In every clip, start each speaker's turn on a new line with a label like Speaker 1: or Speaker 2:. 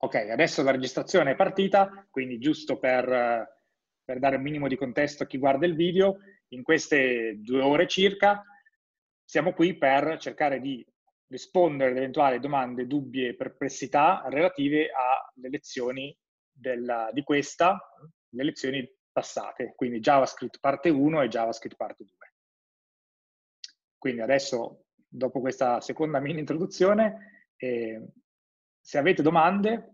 Speaker 1: Ok, adesso la registrazione è partita, quindi giusto per dare un minimo di contesto a chi guarda il video, in queste 2 ore circa siamo qui per cercare di rispondere ad eventuali domande, dubbi e perplessità relative alle lezioni di le lezioni passate, quindi JavaScript parte 1 e JavaScript parte 2. Quindi adesso, dopo questa seconda mini introduzione, se avete domande,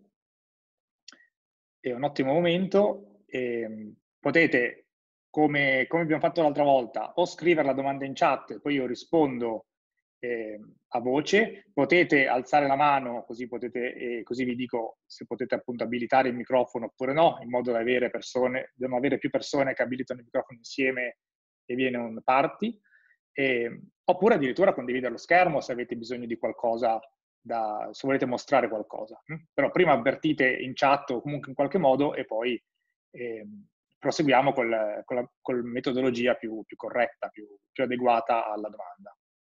Speaker 1: è un ottimo momento, potete, come abbiamo fatto l'altra volta, o scrivere la domanda in chat e poi io rispondo a voce, potete alzare la mano, così vi dico se potete appunto abilitare il microfono oppure no, in modo da non avere più persone che abilitano il microfono insieme e viene un party, oppure addirittura condividere lo schermo se avete bisogno di qualcosa, se volete mostrare qualcosa. Però prima avvertite in chat o comunque in qualche modo e poi proseguiamo con metodologia più corretta, più adeguata alla domanda.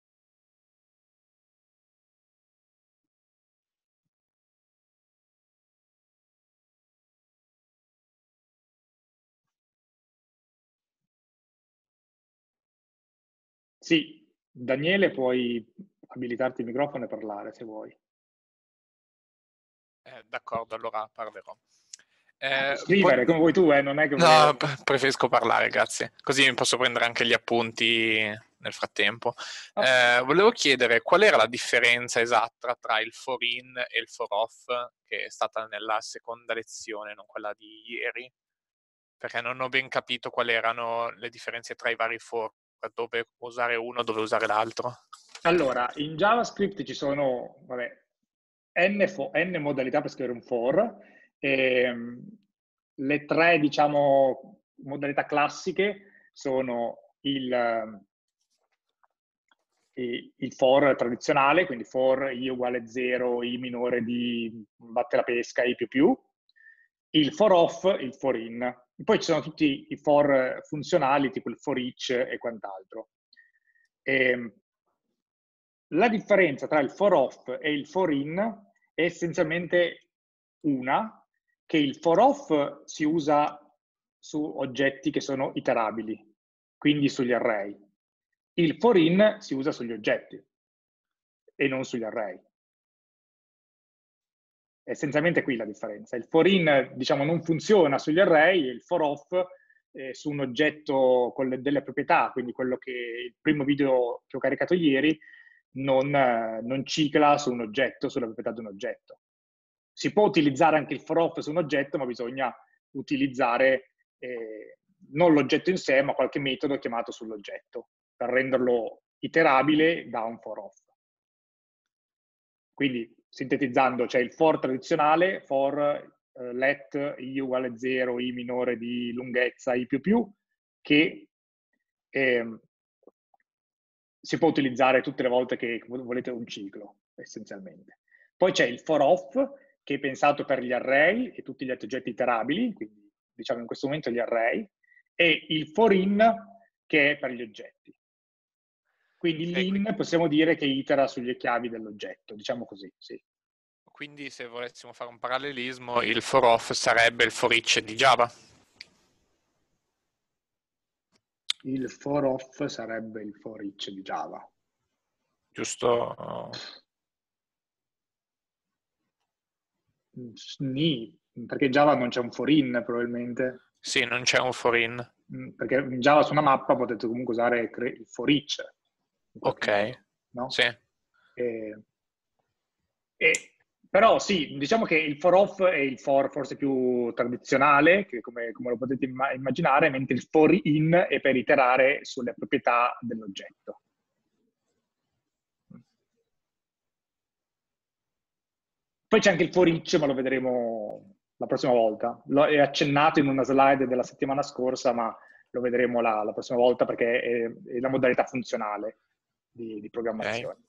Speaker 1: Sì, Daniele, puoi abilitarti il microfono e parlare se vuoi.
Speaker 2: D'accordo, allora parlerò.
Speaker 1: Scrivere come vuoi tu, non è che...
Speaker 2: No, preferisco parlare, grazie. Così mi posso prendere anche gli appunti nel frattempo. Volevo chiedere qual era la differenza esatta tra il for in e il for off, che è stata nella seconda lezione, non quella di ieri, perché non ho ben capito quali erano le differenze tra i vari for, dove usare uno, dove usare l'altro.
Speaker 1: Allora, in JavaScript ci sono, n modalità per scrivere un for, le 3, diciamo, modalità classiche sono il for tradizionale, quindi for i uguale 0, i minore di batte la pesca, i più, il for off, il for in. Poi ci sono tutti i for funzionali, tipo il for each e quant'altro. La differenza tra il for off e il for in è essenzialmente che il for off si usa su oggetti che sono iterabili, quindi sugli array. Il for in si usa sugli oggetti e non sugli array. È essenzialmente qui la differenza. Il for in, diciamo, non funziona sugli array, e il for off su un oggetto con delle proprietà, quindi quello che il primo video che ho caricato ieri, non cicla su un oggetto, sulla proprietà di un oggetto. Si può utilizzare anche il for off su un oggetto, ma bisogna utilizzare non l'oggetto in sé, ma qualche metodo chiamato sull'oggetto, per renderlo iterabile da un for off. Quindi, sintetizzando, c'è il for tradizionale, for let i uguale 0, i minore di lunghezza, i più, che si può utilizzare tutte le volte che volete un ciclo, essenzialmente. Poi c'è il for off, che è pensato per gli array e tutti gli altri oggetti iterabili, quindi diciamo in questo momento gli array, e il for in, che è per gli oggetti. Quindi l'in possiamo dire che itera sulle chiavi dell'oggetto, diciamo così, sì.
Speaker 2: Quindi se volessimo fare un parallelismo, il for off sarebbe il for each di Java?
Speaker 1: Il for off sarebbe il for each di Java.
Speaker 2: Giusto?
Speaker 1: Sì, perché in Java non c'è un for in probabilmente.
Speaker 2: Sì, non c'è un for in.
Speaker 1: Perché in Java su una mappa potete comunque usare il for each.
Speaker 2: Ok,
Speaker 1: modo, no?
Speaker 2: sì.
Speaker 1: Però sì, diciamo che il for off è il for forse più tradizionale, che come lo potete immaginare, mentre il for in è per iterare sulle proprietà dell'oggetto. Poi c'è anche il for each, ma lo vedremo la prossima volta. È accennato in una slide della settimana scorsa, ma lo vedremo la prossima volta perché è la modalità funzionale di programmazione.
Speaker 2: Okay.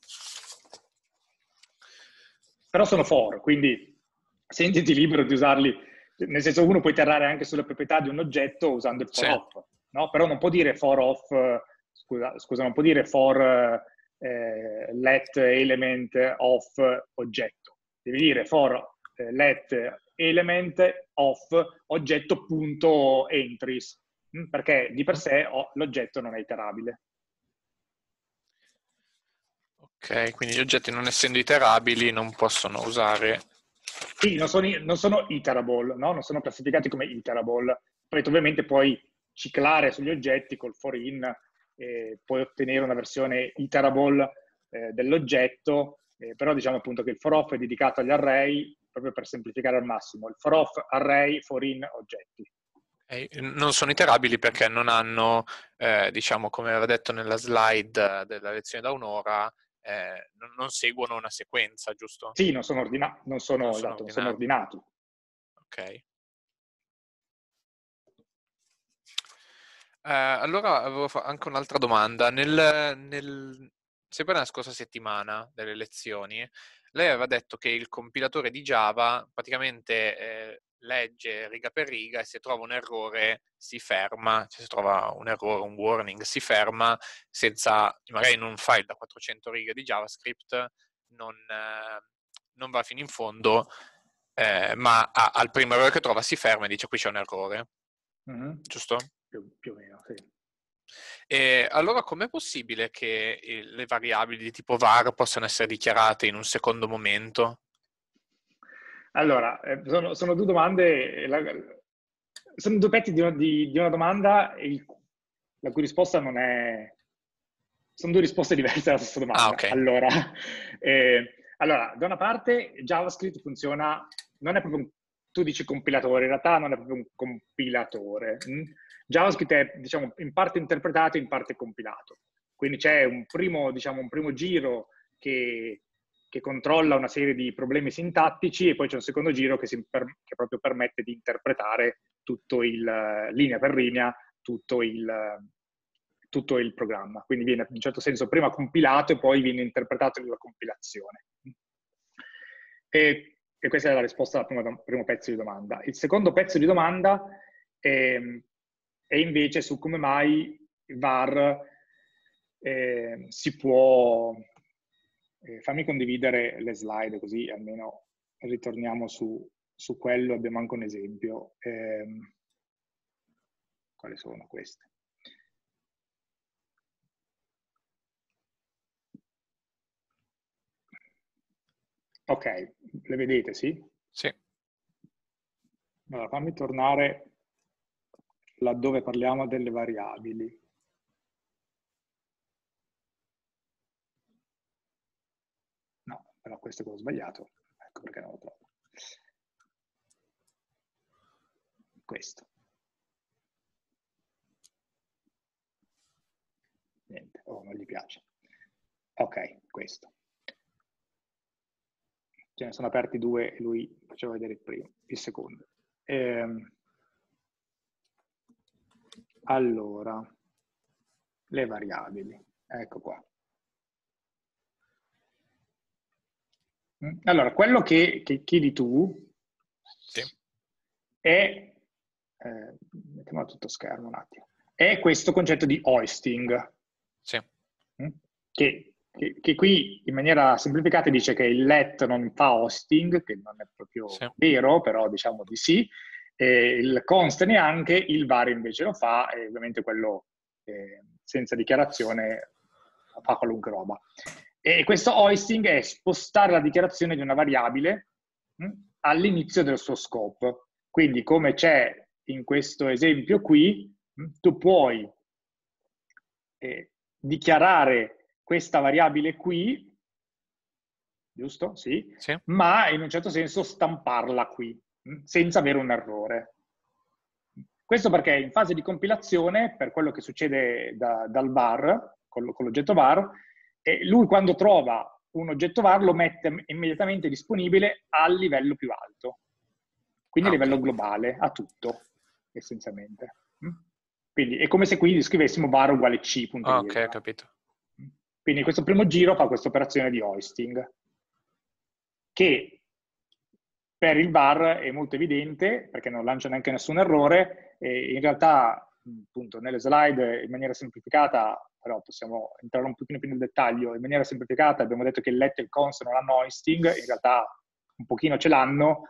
Speaker 1: Però sono for, quindi sentiti libero di usarli, nel senso uno può iterare anche sulle proprietà di un oggetto usando il for off, no? Però non può dire for off, scusa, non può dire for let element of oggetto. Devi dire for let element of oggetto.entries, perché di per sé l'oggetto non è iterabile.
Speaker 2: Ok, quindi gli oggetti non essendo iterabili non possono usare...
Speaker 1: Sì, non sono iterable, no? Non sono classificati come iterable. Poi ovviamente puoi ciclare sugli oggetti col for in, puoi ottenere una versione iterable dell'oggetto, però diciamo appunto che il for off è dedicato agli array proprio per semplificare al massimo. Il for off array, for in oggetti.
Speaker 2: Non sono iterabili perché non hanno, diciamo, come aveva detto nella slide della lezione da un'ora, non seguono una sequenza, giusto?
Speaker 1: Sì, non sono ordinati.
Speaker 2: Ok. Allora avevo anche un'altra domanda. Sempre nella scorsa settimana delle lezioni, lei aveva detto che il compilatore di Java praticamente legge riga per riga e se trova un errore si ferma, cioè se trova un errore, un warning, si ferma senza, magari in un file da 400 righe di JavaScript, non va fino in fondo, ma al primo errore che trova si ferma e dice qui c'è un errore.
Speaker 1: Mm-hmm.
Speaker 2: Giusto?
Speaker 1: Più o meno, sì.
Speaker 2: E allora com'è possibile che le variabili di tipo var possano essere dichiarate in un secondo momento?
Speaker 1: Allora, sono due domande, sono due pezzi di una domanda la cui risposta non è... Sono due risposte diverse alla stessa domanda.
Speaker 2: Ah, ok.
Speaker 1: Allora, da una parte JavaScript funziona, non è proprio tu dici compilatore, in realtà non è proprio un compilatore. JavaScript è, diciamo, in parte interpretato e in parte compilato. Quindi c'è un primo giro che controlla una serie di problemi sintattici e poi c'è un secondo giro che proprio permette di interpretare tutto linea per linea, tutto il programma. Quindi viene in un certo senso prima compilato e poi viene interpretato nella compilazione. E questa è la risposta al primo pezzo di domanda. Il secondo pezzo di domanda è invece su come mai var si può... fammi condividere le slide così almeno ritorniamo su quello, abbiamo anche un esempio. Quali sono queste? Ok, le vedete, sì?
Speaker 2: Sì.
Speaker 1: Allora, fammi tornare laddove parliamo delle variabili. No, però questo è quello sbagliato. Ecco perché non lo trovo. Questo. Niente, non gli piace. Ok, questo. Ce ne sono aperti due e lui faceva vedere il secondo. Allora, le variabili. Ecco qua. Allora, quello che chiedi tu
Speaker 2: Sì.
Speaker 1: è, mettiamolo tutto schermo un attimo, è questo concetto di hoisting.
Speaker 2: Sì.
Speaker 1: Che qui in maniera semplificata dice che il let non fa hosting, che non è proprio vero, però diciamo di sì, il const neanche, il var invece lo fa, e ovviamente quello senza dichiarazione fa qualunque roba. E questo hoisting è spostare la dichiarazione di una variabile all'inizio del suo scope. Quindi come c'è in questo esempio qui, tu puoi dichiarare questa variabile qui, giusto? Sì.
Speaker 2: Sì.
Speaker 1: Ma in un certo senso stamparla qui, senza avere un errore. Questo perché in fase di compilazione, per quello che succede dal var, con l'oggetto var, lui quando trova un oggetto var lo mette immediatamente disponibile al livello più alto, quindi a livello globale, a tutto, essenzialmente. Quindi è come se qui scrivessimo var uguale c, punto
Speaker 2: Ah,
Speaker 1: virgola.
Speaker 2: ok, ho capito.
Speaker 1: Quindi questo primo giro fa questa operazione di hoisting, che per il var è molto evidente, perché non lancia neanche nessun errore, e in realtà, appunto, nelle slide in maniera semplificata, però possiamo entrare un pochino più nel dettaglio, in maniera semplificata abbiamo detto che il let e il const non hanno hoisting, in realtà un pochino ce l'hanno,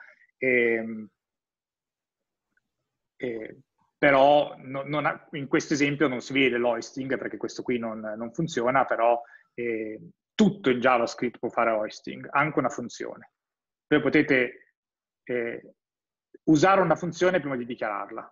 Speaker 1: però in questo esempio non si vede l'hoisting, perché questo qui non funziona, però tutto in JavaScript può fare hoisting, anche una funzione. Voi potete usare una funzione prima di dichiararla.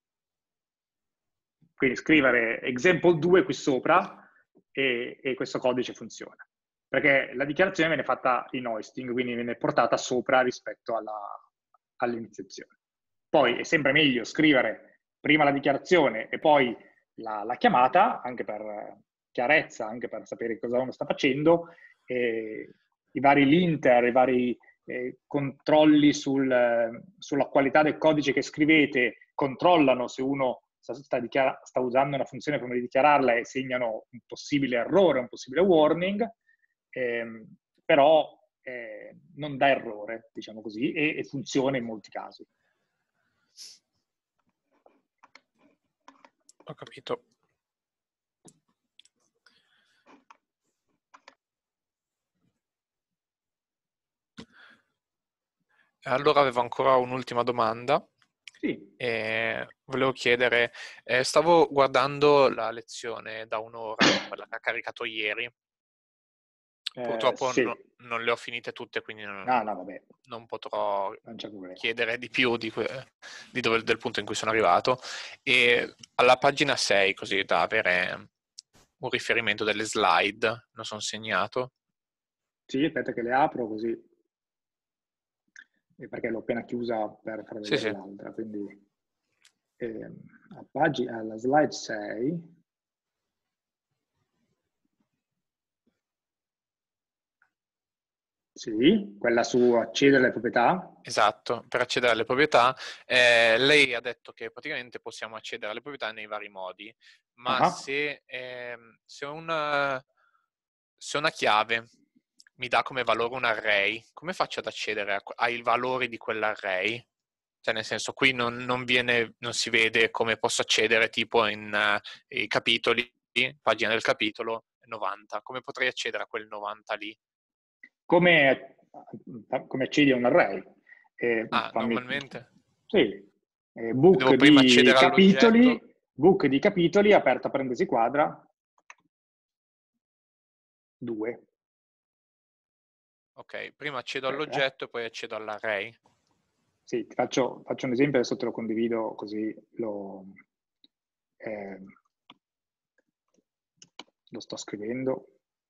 Speaker 1: Quindi scrivere example 2 qui sopra e questo codice funziona. Perché la dichiarazione viene fatta in hoisting, quindi viene portata sopra rispetto all'iniziazione. Poi è sempre meglio scrivere prima la dichiarazione e poi la chiamata, anche per chiarezza, anche per sapere cosa uno sta facendo, i vari linter, i vari controlli sulla qualità del codice che scrivete controllano se uno sta usando una funzione prima di dichiararla e segnano un possibile errore, un possibile warning, però non dà errore, diciamo così, e funziona in molti casi.
Speaker 2: Ho capito. Allora avevo ancora un'ultima domanda.
Speaker 1: Sì.
Speaker 2: Volevo chiedere, stavo guardando la lezione da un'ora, quella che ha caricato ieri. Purtroppo
Speaker 1: sì.
Speaker 2: non le ho finite tutte, quindi
Speaker 1: vabbè.
Speaker 2: non potrò
Speaker 1: Non c'è problema.
Speaker 2: chiedere di più del punto in cui sono arrivato. E alla pagina 6, così da avere un riferimento delle slide, non sono segnato.
Speaker 1: Sì, aspetta che le apro così. Perché l'ho appena chiusa per far vedere
Speaker 2: Sì.
Speaker 1: l'altra, quindi alla slide 6 sì, quella su accedere alle proprietà.
Speaker 2: Esatto, per accedere alle proprietà, lei ha detto che praticamente possiamo accedere alle proprietà nei vari modi, ma se una chiave mi dà come valore un array, come faccio ad accedere ai valori di quell'array? Cioè, nel senso, qui non si vede come posso accedere tipo in i capitoli, pagina del capitolo 90. Come potrei accedere a quel 90 lì?
Speaker 1: Come accedi a un array?
Speaker 2: Normalmente?
Speaker 1: Sì.
Speaker 2: Devo prima accedere all'oggetto.
Speaker 1: Book di capitoli, aperta parentesi quadra, 2.
Speaker 2: Ok, prima accedo all'oggetto e poi accedo all'array.
Speaker 1: Sì, ti faccio un esempio, adesso te lo condivido così lo sto scrivendo.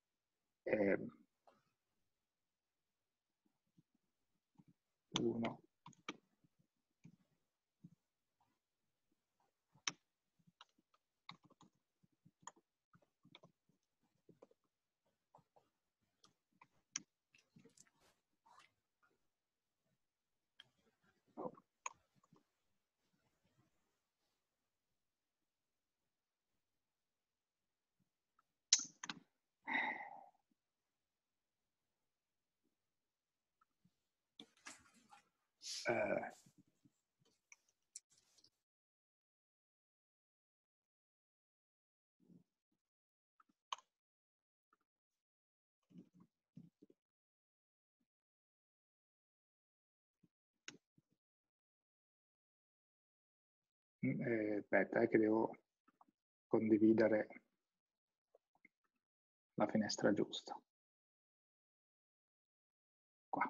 Speaker 1: 1. Aspetta, che devo condividere la finestra giusta. Qua.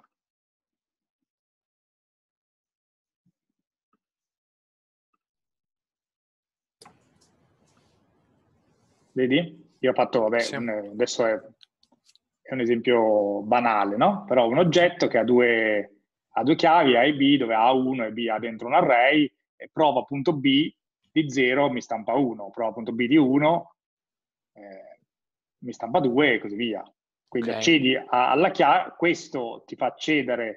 Speaker 1: Vedi? Io ho fatto, vabbè,
Speaker 2: Sì.
Speaker 1: adesso è un esempio banale, no? Però un oggetto che ha due chiavi, A e B, dove A1 e B ha dentro un array, e prova punto B di 0 mi stampa 1, prova punto B di 1 mi stampa 2 e così via. Quindi accedi alla chiave, questo ti fa accedere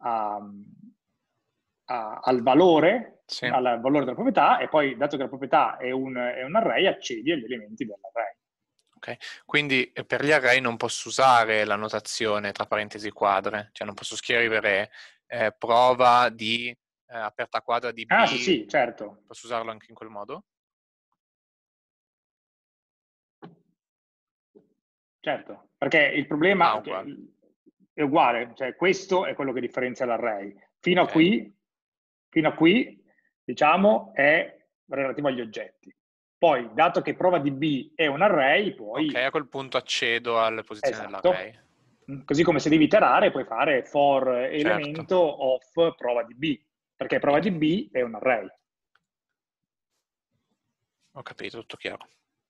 Speaker 1: al valore,
Speaker 2: Sì.
Speaker 1: al valore della proprietà, e poi, dato che la proprietà è un array, accedi agli elementi dell'array.
Speaker 2: Ok, quindi per gli array non posso usare la notazione tra parentesi quadre, cioè non posso scrivere prova di aperta quadra di B.
Speaker 1: Sì, certo.
Speaker 2: Posso usarlo anche in quel modo?
Speaker 1: Certo, perché il problema è uguale, cioè questo è quello che differenzia l'array. Fino a
Speaker 2: Ok.
Speaker 1: qui, diciamo, è relativo agli oggetti. Poi, dato che prova DB è un array,
Speaker 2: Ok,
Speaker 1: poi...
Speaker 2: a quel punto accedo alle posizioni
Speaker 1: Esatto.
Speaker 2: dell'array.
Speaker 1: Così come se devi iterare, puoi fare for
Speaker 2: Certo,
Speaker 1: elemento of prova DB, perché prova
Speaker 2: capito.
Speaker 1: DB è un array.
Speaker 2: Ho capito, tutto chiaro.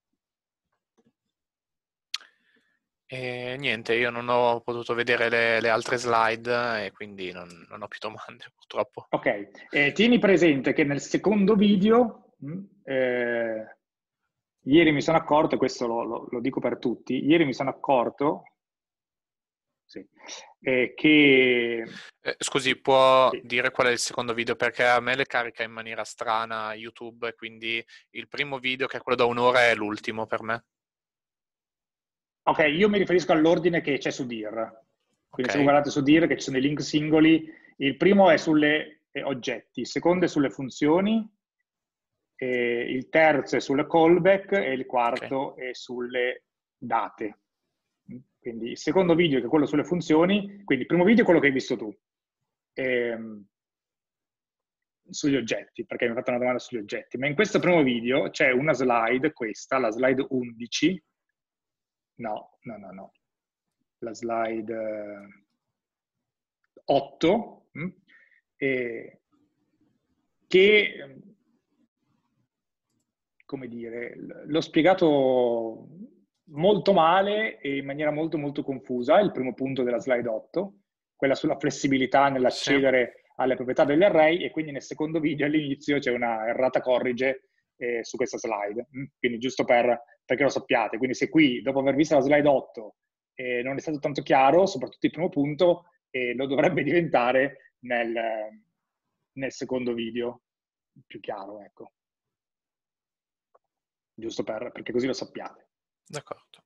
Speaker 2: E niente, io non ho potuto vedere le altre slide e quindi non ho più domande, purtroppo.
Speaker 1: Ok, tieni presente che nel secondo video, ieri mi sono accorto, e questo lo dico per tutti, ieri mi sono accorto sì, che...
Speaker 2: Scusi, può
Speaker 1: Sì.
Speaker 2: dire qual è il secondo video? Perché a me le carica in maniera strana YouTube e quindi il primo video, che è quello da un'ora, è l'ultimo per me.
Speaker 1: Ok, io mi riferisco all'ordine che c'è su DIR. Quindi se voi
Speaker 2: Ok?
Speaker 1: guardate su DIR che ci sono dei link singoli, il primo è sulle oggetti, il secondo è sulle funzioni, il terzo è sulle callback e il
Speaker 2: Ok.
Speaker 1: quarto è sulle date. Quindi il secondo video che è quello sulle funzioni, quindi il primo video è quello che hai visto tu, sugli oggetti, perché mi hai fatto una domanda sugli oggetti, ma in questo primo video c'è una slide, questa, la slide 11, no, la slide 8, che, come dire, l'ho spiegato molto male e in maniera molto molto confusa, il primo punto della slide 8, quella sulla flessibilità
Speaker 2: Sì.
Speaker 1: nell'accedere alle proprietà degli array, e quindi nel secondo video all'inizio c'è una errata corrige su questa slide, quindi giusto perché lo sappiate. Quindi se qui, dopo aver visto la slide 8, non è stato tanto chiaro, soprattutto il primo punto, lo dovrebbe diventare nel secondo video, più chiaro, ecco. Giusto perché così lo sappiate.
Speaker 2: D'accordo.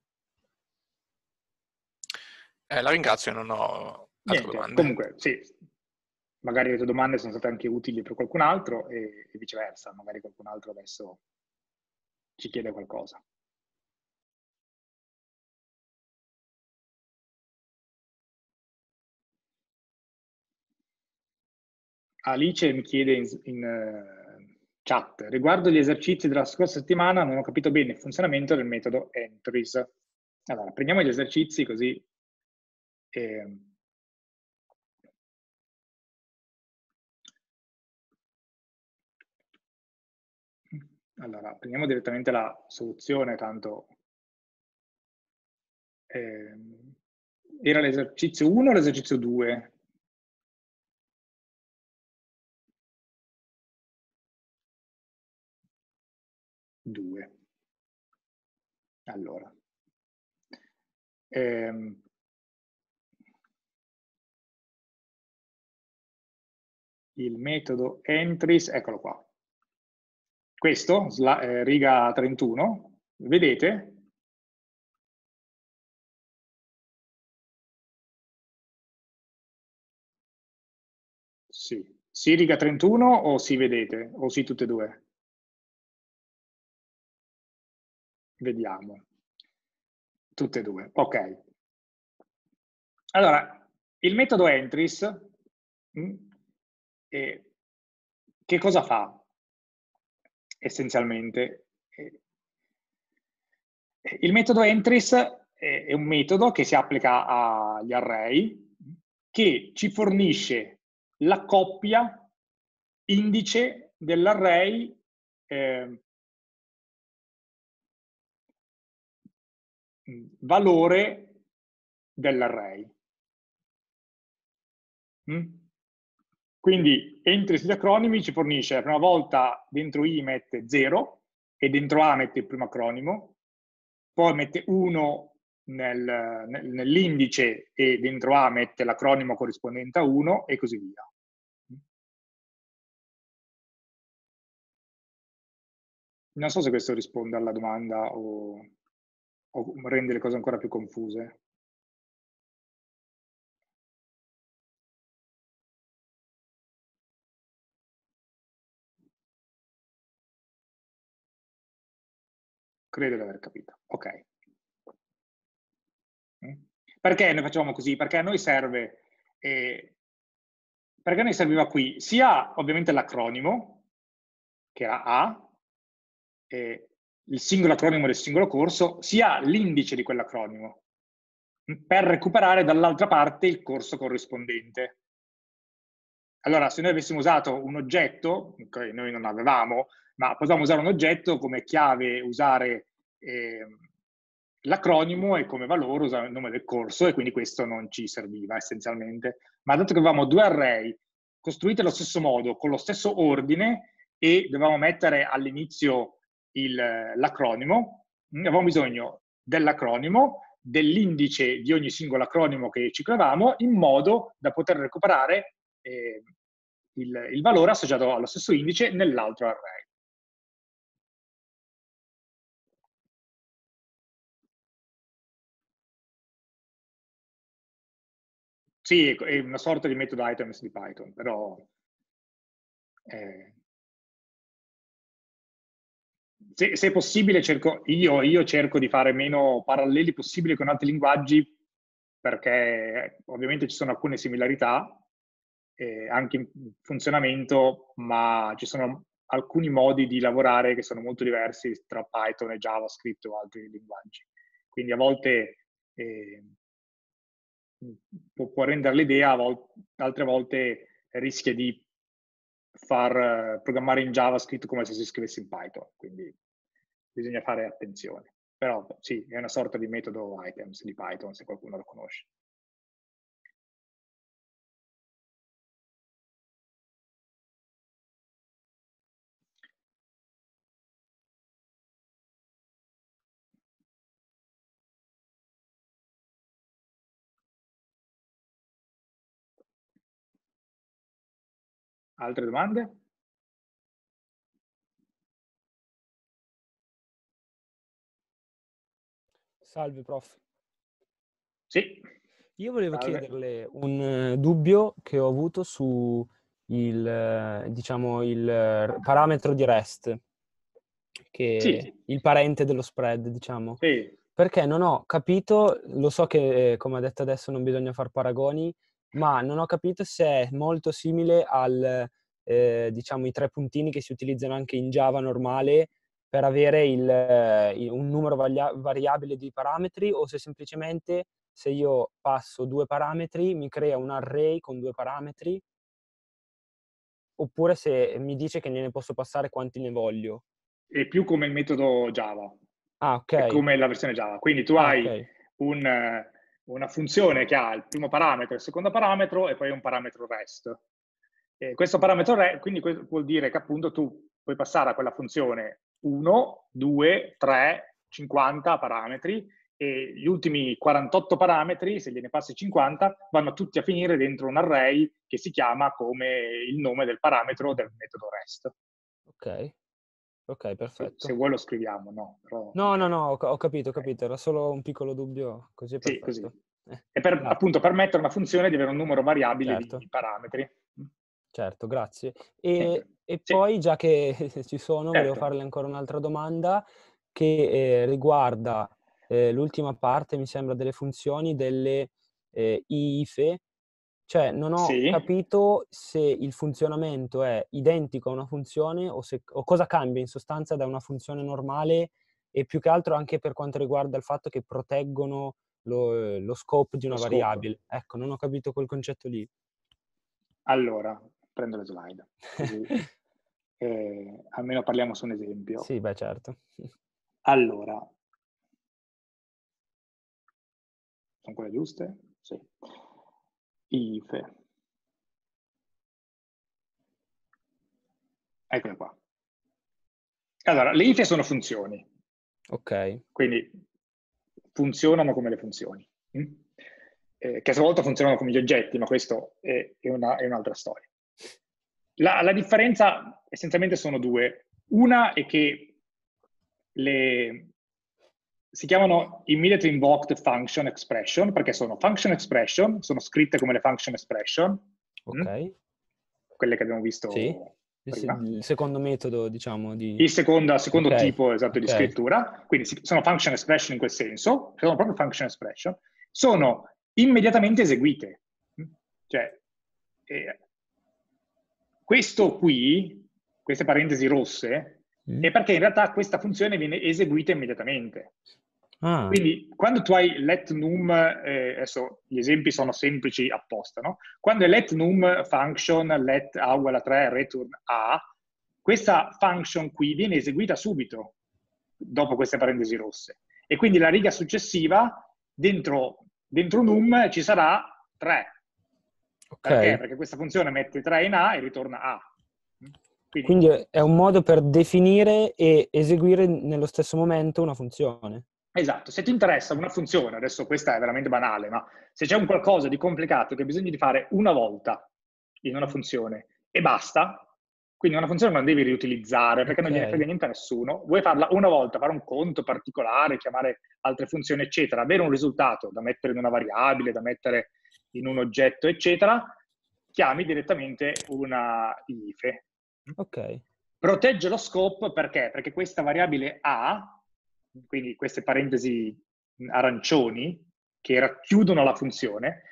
Speaker 2: La ringrazio, non ho altre
Speaker 1: Niente,
Speaker 2: domande.
Speaker 1: comunque, sì, magari le tue domande sono state anche utili per qualcun altro e viceversa, magari qualcun altro adesso ci chiede qualcosa. Alice mi chiede in chat, riguardo gli esercizi della scorsa settimana non ho capito bene il funzionamento del metodo entries. Allora, prendiamo gli esercizi così... allora, prendiamo direttamente la soluzione, tanto... era l'esercizio 1 o l'esercizio 2? 2. Allora, il metodo entries, eccolo qua. Questo, riga 31, vedete? Sì. Sì, riga 31 o sì, vedete? O sì, tutte e due? Vediamo. Tutte e due, ok. Allora, il metodo entries, che cosa fa essenzialmente? Il metodo entries è un metodo che si applica agli array che ci fornisce la coppia indice dell'array valore dell'array. Quindi entries di acronimi ci fornisce la prima volta dentro i mette 0 e dentro A mette il primo acronimo, poi mette 1 nell'indice e dentro A mette l'acronimo corrispondente a 1 e così via. Non so se questo risponde alla domanda o rende le cose ancora più confuse. Credo di aver capito. Ok. Perché noi facciamo così? Perché a noi serve, perché a noi serviva qui sia ovviamente l'acronimo, che era A, il singolo acronimo del singolo corso, sia l'indice di quell'acronimo, per recuperare dall'altra parte il corso corrispondente. Allora, se noi avessimo usato un oggetto, che noi non avevamo, ma potevamo usare un oggetto come chiave, usare l'acronimo e come valore usare il nome del corso, e quindi questo non ci serviva essenzialmente. Ma dato che avevamo due array costruiti allo stesso modo, con lo stesso ordine, e dovevamo mettere all'inizio l'acronimo, avevamo bisogno dell'acronimo, dell'indice di ogni singolo acronimo che ci clavamo, in modo da poter recuperare il valore associato allo stesso indice nell'altro array. Sì, è una sorta di metodo items di Python, però se è possibile io cerco di fare meno paralleli possibili con altri linguaggi, perché ovviamente ci sono alcune similarità anche in funzionamento, ma ci sono alcuni modi di lavorare che sono molto diversi tra Python e JavaScript o altri linguaggi. Quindi a volte può rendere l'idea, altre volte rischia di far programmare in JavaScript come se si scrivesse in Python, quindi bisogna fare attenzione. Però sì, è una sorta di metodo items di Python, se qualcuno lo conosce. Altre domande?
Speaker 3: Salve, prof.
Speaker 1: Sì.
Speaker 3: Io volevo
Speaker 1: Salve.
Speaker 3: chiederle un dubbio che ho avuto su diciamo, il parametro di REST, che
Speaker 1: Sì.
Speaker 3: è il parente dello spread, diciamo.
Speaker 1: Sì.
Speaker 3: Perché non ho capito, lo so che, come ha detto adesso, non bisogna fare paragoni, ma non ho capito se è molto simile diciamo, i tre puntini che si utilizzano anche in Java normale per avere un numero variabile di parametri, o se semplicemente, se io passo due parametri, mi crea un array con due parametri, oppure se mi dice che ne posso passare quanti ne voglio.
Speaker 1: È più come il metodo Java.
Speaker 3: Ah, ok.
Speaker 1: È come la versione Java. Quindi tu hai
Speaker 3: okay.
Speaker 1: una funzione che ha il primo parametro, il secondo parametro e poi un parametro REST. Questo parametro REST, quindi vuol dire che appunto tu puoi passare a quella funzione 1, 2, 3, 50 parametri, e gli ultimi 48 parametri, se gliene passi 50, vanno tutti a finire dentro un array che si chiama come il nome del parametro del metodo REST.
Speaker 3: Ok, perfetto.
Speaker 1: Se vuoi lo scriviamo, no? Però,
Speaker 3: no,
Speaker 1: okay.
Speaker 3: no, ho capito, era solo un piccolo dubbio, così è
Speaker 1: Sì,
Speaker 3: perfetto.
Speaker 1: così. E appunto permettere a una funzione di avere un numero variabile di parametri.
Speaker 3: Certo, grazie. E
Speaker 1: Sì.
Speaker 3: poi, già che ci sono, volevo
Speaker 1: Certo.
Speaker 3: farle ancora un'altra domanda che riguarda l'ultima parte, mi sembra, delle funzioni delle IIFE. Cioè, non ho
Speaker 1: Sì.
Speaker 3: capito se il funzionamento è identico a una funzione o cosa cambia in sostanza da una funzione normale, e più che altro anche per quanto riguarda il fatto che proteggono lo scope di una variabile. Ecco, non ho capito quel concetto lì.
Speaker 1: Allora, prendo le slide, così almeno parliamo su un esempio.
Speaker 3: Sì, beh, certo.
Speaker 1: Allora, sono quelle giuste? Sì. IFE. Eccole qua. Allora, le IFE sono funzioni.
Speaker 3: Ok.
Speaker 1: Quindi funzionano come le funzioni. Che a sua volta funzionano come gli oggetti, ma questo è un'altra storia. La differenza essenzialmente sono due. Una è che si chiamano immediately invoked function expression, perché sono function expression, sono scritte come le function expression,
Speaker 3: Ok.
Speaker 1: quelle che abbiamo visto
Speaker 3: Sì.
Speaker 1: prima.
Speaker 3: Il secondo metodo, diciamo,
Speaker 1: Il secondo
Speaker 3: okay.
Speaker 1: tipo esatto di scrittura, quindi sono function expression in quel senso, sono proprio function expression, sono immediatamente eseguite. Cioè, questo qui, queste parentesi rosse, è perché in realtà questa funzione viene eseguita immediatamente. Quindi quando tu hai let num, adesso gli esempi sono semplici apposta, no? Quando è let num function let a uguale a 3 return a, questa function qui viene eseguita subito dopo queste parentesi rosse. E quindi la riga successiva, dentro num ci sarà 3.
Speaker 3: Okay.
Speaker 1: Perché? Perché questa funzione mette 3 in A e ritorna A.
Speaker 3: Quindi è un modo per definire e eseguire nello stesso momento una funzione.
Speaker 1: Esatto, se ti interessa una funzione, adesso questa è veramente banale, ma se c'è un qualcosa di complicato che bisogna di fare una volta in una funzione e basta, quindi una funzione non devi riutilizzare perché non gliene frega niente a nessuno, vuoi farla una volta, fare un conto particolare, chiamare altre funzioni, eccetera, avere un risultato da mettere in una variabile, da mettere in un oggetto, eccetera, chiami direttamente una IFE.
Speaker 3: Ok.
Speaker 1: Protegge lo scope perché? Perché questa variabile A, quindi queste parentesi arancioni, che racchiudono la funzione,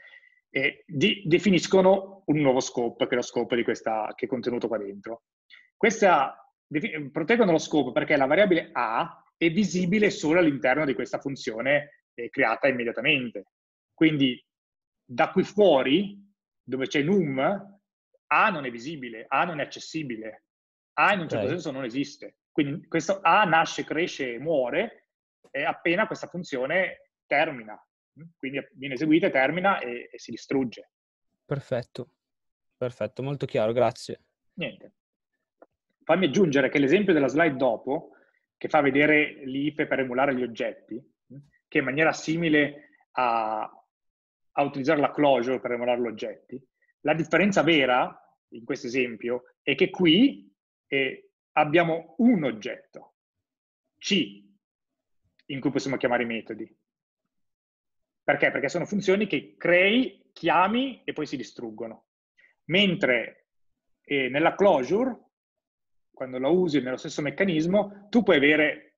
Speaker 1: definiscono un nuovo scope, che è lo scope di questa, che è contenuto qua dentro. Proteggono lo scope perché la variabile A è visibile solo all'interno di questa funzione creata immediatamente. Quindi da qui fuori, dove c'è num, A non è visibile, A non è accessibile, A in un certo senso non esiste. Quindi questo A nasce, cresce e muore appena questa funzione termina. Quindi viene eseguita, termina e si distrugge.
Speaker 3: Perfetto, perfetto, molto chiaro, grazie.
Speaker 1: Niente. Fammi aggiungere che l'esempio della slide dopo, che fa vedere l'IFE per emulare gli oggetti, che in maniera simile a utilizzare la closure per emulare gli oggetti, la differenza vera in questo esempio è che qui abbiamo un oggetto, C, in cui possiamo chiamare i metodi. Perché? Perché sono funzioni che crei, chiami e poi si distruggono. Mentre nella closure, quando la usi nello stesso meccanismo, tu puoi avere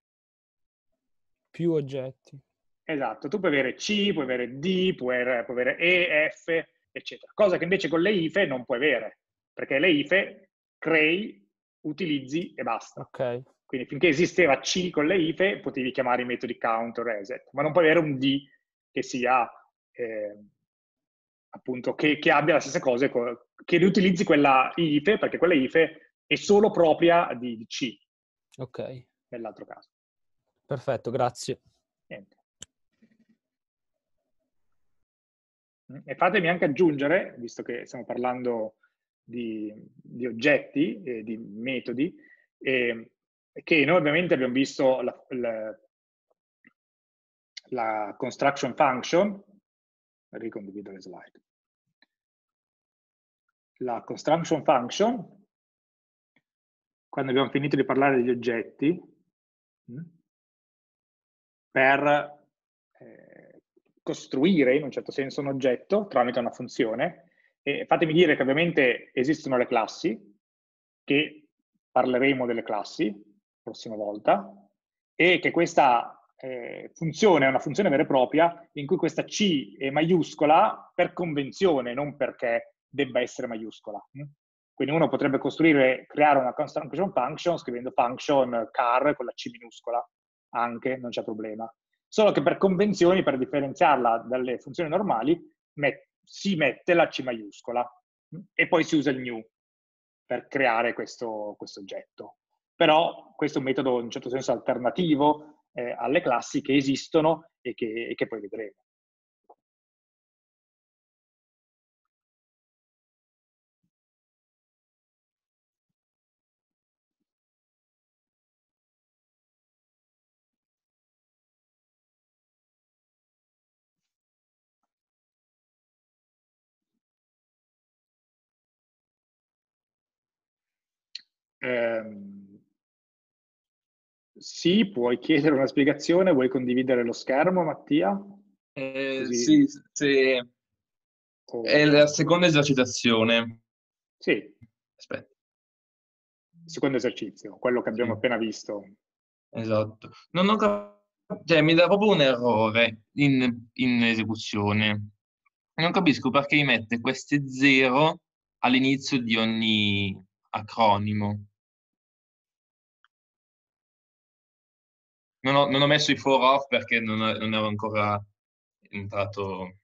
Speaker 3: più oggetti.
Speaker 1: Esatto, tu puoi avere C, puoi avere D, puoi avere E, F, eccetera. Cosa che invece con le IFE non puoi avere, perché le IFE crei, utilizzi e basta.
Speaker 3: Ok.
Speaker 1: Quindi finché esisteva C con le IFE, potevi chiamare i metodi count o reset, ma non puoi avere un D che sia, appunto, che abbia la stessa cosa, che riutilizzi quella IFE, perché quella IFE è solo propria di C.
Speaker 3: Ok.
Speaker 1: Nell'altro caso.
Speaker 3: Perfetto, grazie.
Speaker 1: Niente. E fatemi anche aggiungere, visto che stiamo parlando di oggetti e di metodi, che noi ovviamente abbiamo visto la construction function, ricondivido le slide. La construction function, quando abbiamo finito di parlare degli oggetti, per costruire in un certo senso un oggetto tramite una funzione. E fatemi dire che ovviamente esistono le classi, che parleremo delle classi la prossima volta, e che questa funzione è una funzione vera e propria in cui questa C è maiuscola per convenzione, non perché debba essere maiuscola. Quindi uno potrebbe creare una construction function scrivendo function char con la C minuscola, anche, non c'è problema. Solo che per convenzioni, per differenziarla dalle funzioni normali, si mette la C maiuscola e poi si usa il new per creare questo oggetto. Però questo è un metodo in un certo senso alternativo alle classi che esistono e che poi vedremo. Sì, puoi chiedere una spiegazione, vuoi condividere lo schermo, Mattia?
Speaker 4: Sì, è la seconda esercitazione.
Speaker 1: Sì.
Speaker 4: Aspetta.
Speaker 1: Secondo esercizio, quello che abbiamo appena visto.
Speaker 4: Esatto. Non ho cioè, mi dà proprio un errore in esecuzione. Non capisco perché mi mette queste 0 all'inizio di ogni acronimo. Non ho messo i for off perché non ero ancora entrato.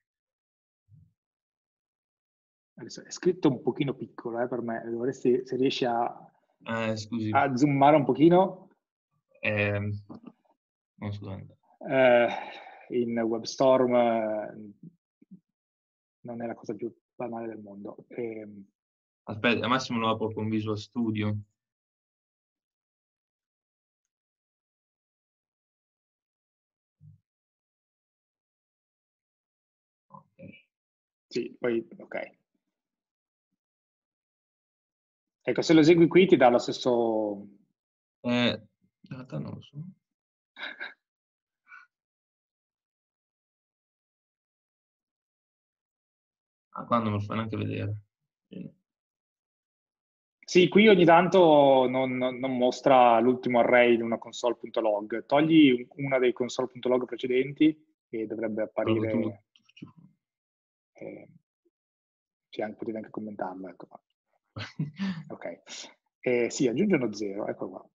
Speaker 1: Adesso è scritto un pochino piccolo per me, dovresti, se riesci
Speaker 4: Scusi.
Speaker 1: a zoomare un pochino.
Speaker 4: Non scusate.
Speaker 1: In WebStorm non è la cosa più banale del mondo.
Speaker 4: Aspetta, al massimo lo apro con Visual Studio. Okay.
Speaker 1: Sì, poi ok. Ecco, se lo esegui qui ti dà lo stesso...
Speaker 4: In realtà non lo so. Qua non lo so neanche vedere.
Speaker 1: Sì, qui ogni tanto non mostra l'ultimo array in una console.log. Togli una dei console.log precedenti e dovrebbe apparire... potete anche commentarlo, ecco qua. Ok. Sì, aggiunge uno 0, ecco qua.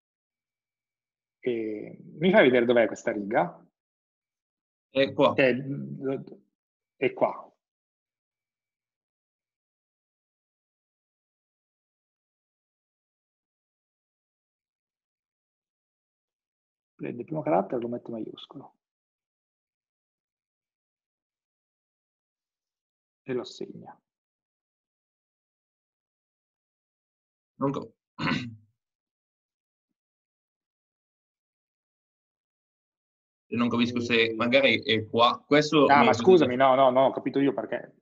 Speaker 1: Mi fai vedere dov'è questa riga?
Speaker 4: È qua.
Speaker 1: È qua. Prende il primo carattere e lo mette maiuscolo. E lo assegna.
Speaker 4: Non capisco se magari è qua. Questo
Speaker 1: ma scusami, no, ho capito io perché.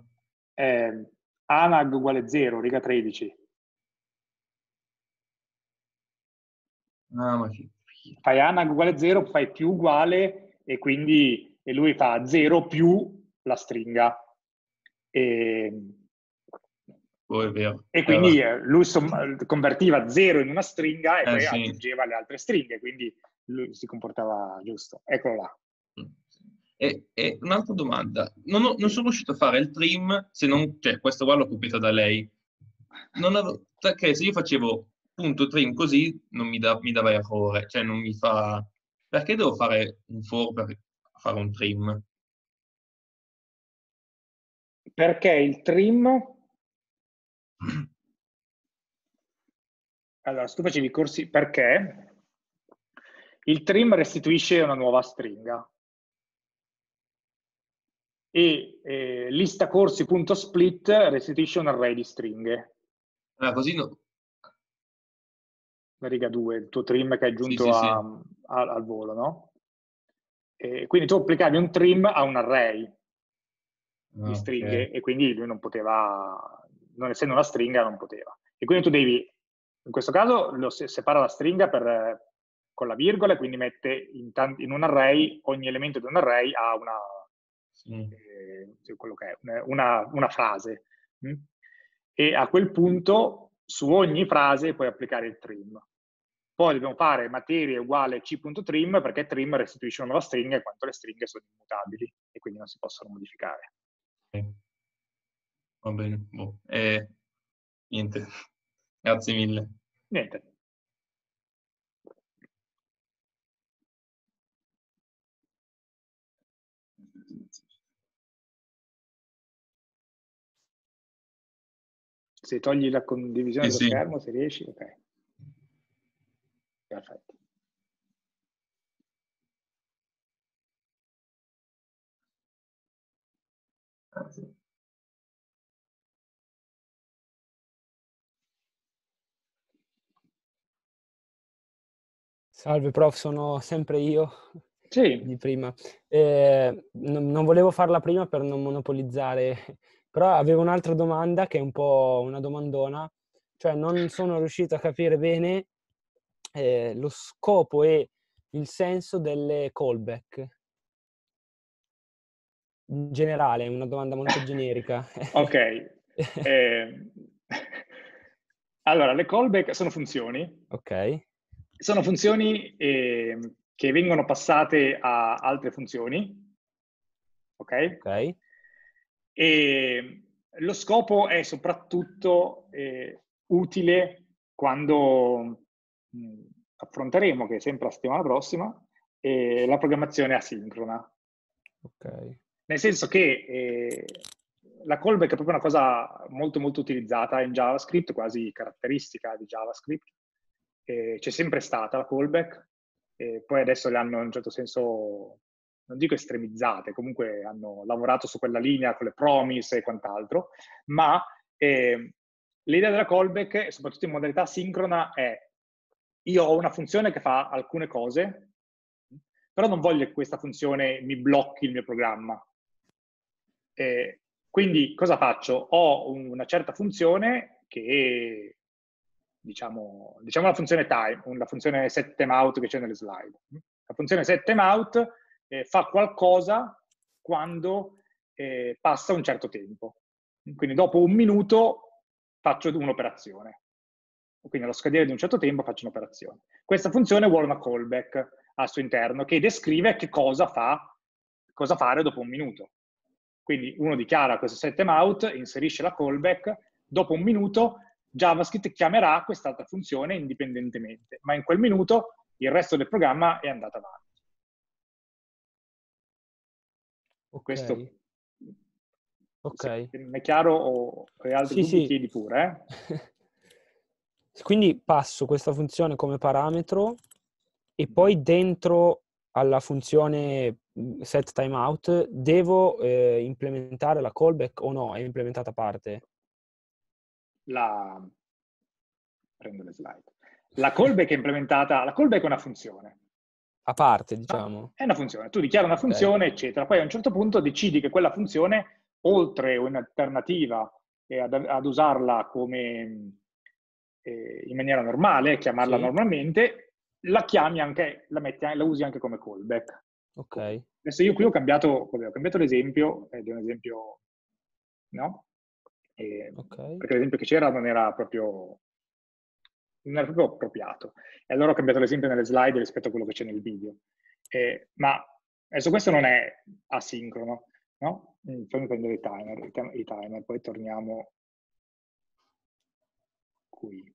Speaker 1: Anag uguale 0, riga 13.
Speaker 4: Ma sì.
Speaker 1: Fai Anag uguale 0, fai più uguale e quindi lui fa 0 più la stringa.
Speaker 4: È vero.
Speaker 1: E quindi lui convertiva 0 in una stringa e poi
Speaker 4: sì.
Speaker 1: aggiungeva le altre stringhe, quindi lui si comportava giusto. Eccolo là.
Speaker 4: E un'altra domanda. Non sono riuscito a fare il trim se non... Cioè, questo qua l'ho copiato da lei. Perché se io facevo punto trim così non mi dava errore. Cioè, non mi fa... Perché devo fare un for per fare un trim?
Speaker 1: Perché il trim... Allora, se tu facevi corsi... Perché il trim restituisce una nuova stringa. E lista corsi.split restituisce un array di stringhe.
Speaker 4: Così no.
Speaker 1: La riga 2, il tuo trim che hai aggiunto
Speaker 4: Sì.
Speaker 1: al volo, no? E quindi tu applicavi un trim a un array di stringhe e quindi lui non poteva, non essendo una stringa, non poteva. E quindi tu devi, in questo caso, separa la stringa con la virgola e quindi mette in un array, ogni elemento di un array ha quello che è, una frase. E a quel punto, su ogni frase puoi applicare il trim. Poi dobbiamo fare materia uguale c.trim perché trim restituisce una nuova stringa in quanto le stringhe sono immutabili e quindi non si possono modificare.
Speaker 4: Va bene. Niente. Grazie mille.
Speaker 1: Niente. Se togli la condivisione dello schermo, se riesci, ok. Perfetto.
Speaker 4: Sì.
Speaker 3: Salve prof, sono sempre io.
Speaker 1: Sì.
Speaker 3: Di prima. Non volevo farla prima per non monopolizzare, però avevo un'altra domanda che è un po' una domandona, cioè non sono riuscito a capire bene lo scopo e il senso delle callback. In generale, è una domanda molto generica.
Speaker 1: Ok. Allora, le callback sono funzioni.
Speaker 3: Ok.
Speaker 1: Sono funzioni che vengono passate a altre funzioni. Ok? E lo scopo è soprattutto utile quando affronteremo, che è sempre la settimana prossima, la programmazione asincrona.
Speaker 3: Ok.
Speaker 1: Nel senso che la callback è proprio una cosa molto molto utilizzata in JavaScript, quasi caratteristica di JavaScript. C'è sempre stata la callback, poi adesso le hanno in un certo senso, non dico estremizzate, comunque hanno lavorato su quella linea con le promise e quant'altro, ma l'idea della callback, soprattutto in modalità sincrona, è: io ho una funzione che fa alcune cose, però non voglio che questa funzione mi blocchi il mio programma. Quindi cosa faccio? Ho una certa funzione che, diciamo la funzione time, la funzione setTimeout che c'è nelle slide. La funzione setTimeout fa qualcosa quando passa un certo tempo. Quindi dopo un minuto faccio un'operazione. Quindi allo scadere di un certo tempo faccio un'operazione. Questa funzione vuole una callback al suo interno che descrive che cosa fare dopo un minuto. Quindi uno dichiara questo setTimeout, inserisce la callback, dopo un minuto JavaScript chiamerà quest'altra funzione indipendentemente, ma in quel minuto il resto del programma è andato avanti.
Speaker 3: Ok.
Speaker 1: Questo,
Speaker 3: Ok.
Speaker 1: è chiaro o hai altri dubbi?
Speaker 3: Sì.
Speaker 1: Chiedi pure.
Speaker 3: Quindi passo questa funzione come parametro e poi dentro alla funzione setTimeout devo implementare la callback o no? È implementata a parte?
Speaker 1: Prendo le slide. La callback è implementata, la callback è una funzione.
Speaker 3: A parte, diciamo.
Speaker 1: È una funzione. Tu dichiari una funzione, eccetera. Poi a un certo punto decidi che quella funzione, oltre un'alternativa ad usarla come in maniera normale, chiamarla normalmente, la chiami anche, la usi anche come callback.
Speaker 3: Ok.
Speaker 1: Adesso io qui ho cambiato l'esempio, ed è un esempio, no? Perché l'esempio che c'era non era proprio appropriato. E allora ho cambiato l'esempio nelle slide rispetto a quello che c'è nel video. Ma adesso questo non è asincrono, no? Fammi prendere i timer, poi torniamo qui.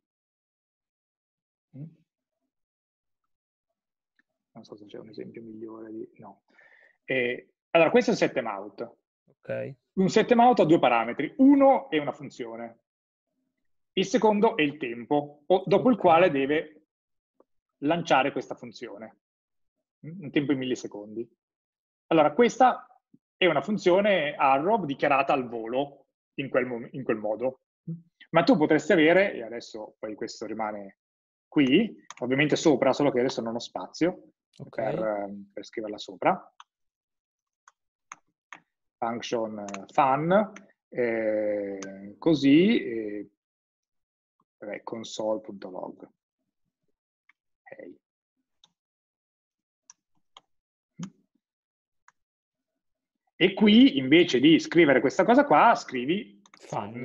Speaker 1: Non so se c'è un esempio migliore di... No. Allora, questo è il setTimeout.
Speaker 3: Ok.
Speaker 1: Un setTimeout ha due parametri. Uno è una funzione. Il secondo è il tempo, dopo il quale deve lanciare questa funzione. Un tempo in millisecondi. Allora, questa è una funzione arrow dichiarata al volo in quel modo. Ma tu potresti avere, e adesso poi questo rimane qui, ovviamente sopra, solo che adesso non ho spazio per scriverla sopra. Function fun, così, console.log. Okay. E qui, invece di scrivere questa cosa qua, scrivi fun.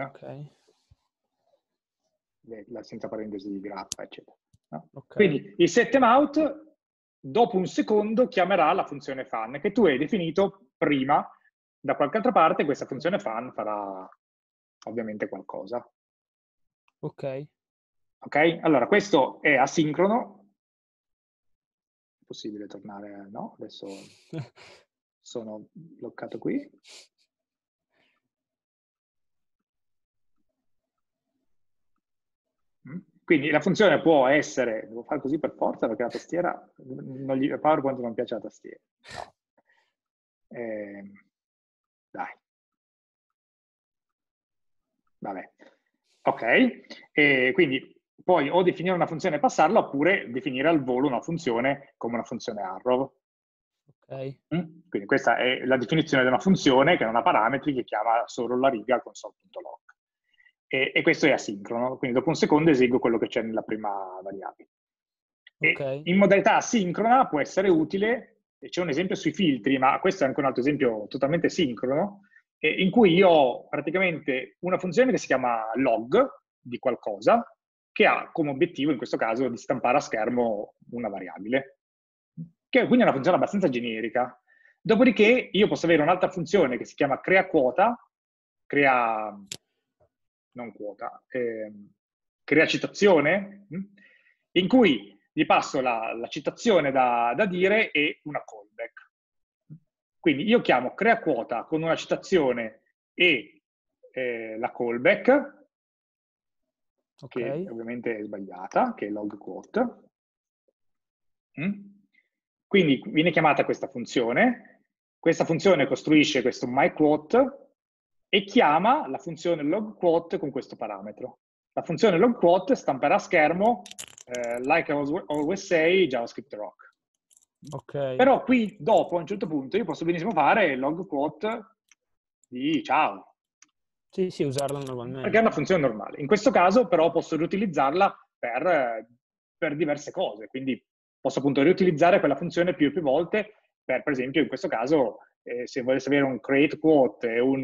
Speaker 1: Senza parentesi di grappa, eccetera. No? Quindi il setTimeout, dopo un secondo, chiamerà la funzione fun, che tu hai definito prima. Da qualche altra parte questa funzione fun farà ovviamente qualcosa. Ok? Allora, questo è asincrono. È possibile tornare? No? Adesso sono bloccato qui. Quindi la funzione può essere, devo fare così per forza perché la tastiera, a PowerPoint non piace la tastiera. No. Dai. Vabbè. Ok. Quindi poi o definire una funzione e passarla, oppure definire al volo una funzione come una funzione arrow. Quindi questa è la definizione di una funzione che non ha parametri, che chiama solo la riga console.log. E questo è asincrono, quindi dopo un secondo eseguo quello che c'è nella prima variabile. In modalità asincrona può essere utile, c'è un esempio sui filtri, ma questo è anche un altro esempio totalmente sincrono, in cui io ho praticamente una funzione che si chiama log di qualcosa, che ha come obiettivo in questo caso di stampare a schermo una variabile, che quindi è una funzione abbastanza generica. Dopodiché io posso avere un'altra funzione che si chiama creaQuota, crea citazione, in cui gli passo la citazione da dire e una callback. Quindi io chiamo crea quota con una citazione e la callback, che ovviamente è sbagliata, che è log quote. Quindi viene chiamata questa funzione costruisce questo myQuote e chiama la funzione logQuote con questo parametro. La funzione logQuote stamperà a schermo like I always say, JavaScript rock. Però qui dopo, a un certo punto, io posso benissimo fare logQuote di ciao.
Speaker 3: Sì, usarla normalmente.
Speaker 1: Perché è una funzione normale. In questo caso, però, posso riutilizzarla per diverse cose. Quindi posso appunto riutilizzare quella funzione più e più volte per esempio, in questo caso, se volessi avere un create quote e un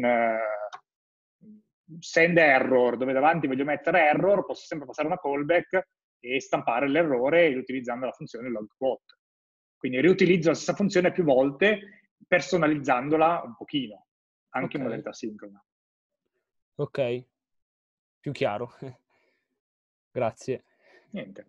Speaker 1: send error, dove davanti voglio mettere error, posso sempre passare una callback e stampare l'errore utilizzando la funzione log quote. Quindi riutilizzo la stessa funzione più volte, personalizzandola un pochino, anche in modalità sincrona.
Speaker 3: Ok, più chiaro. Grazie.
Speaker 1: Niente.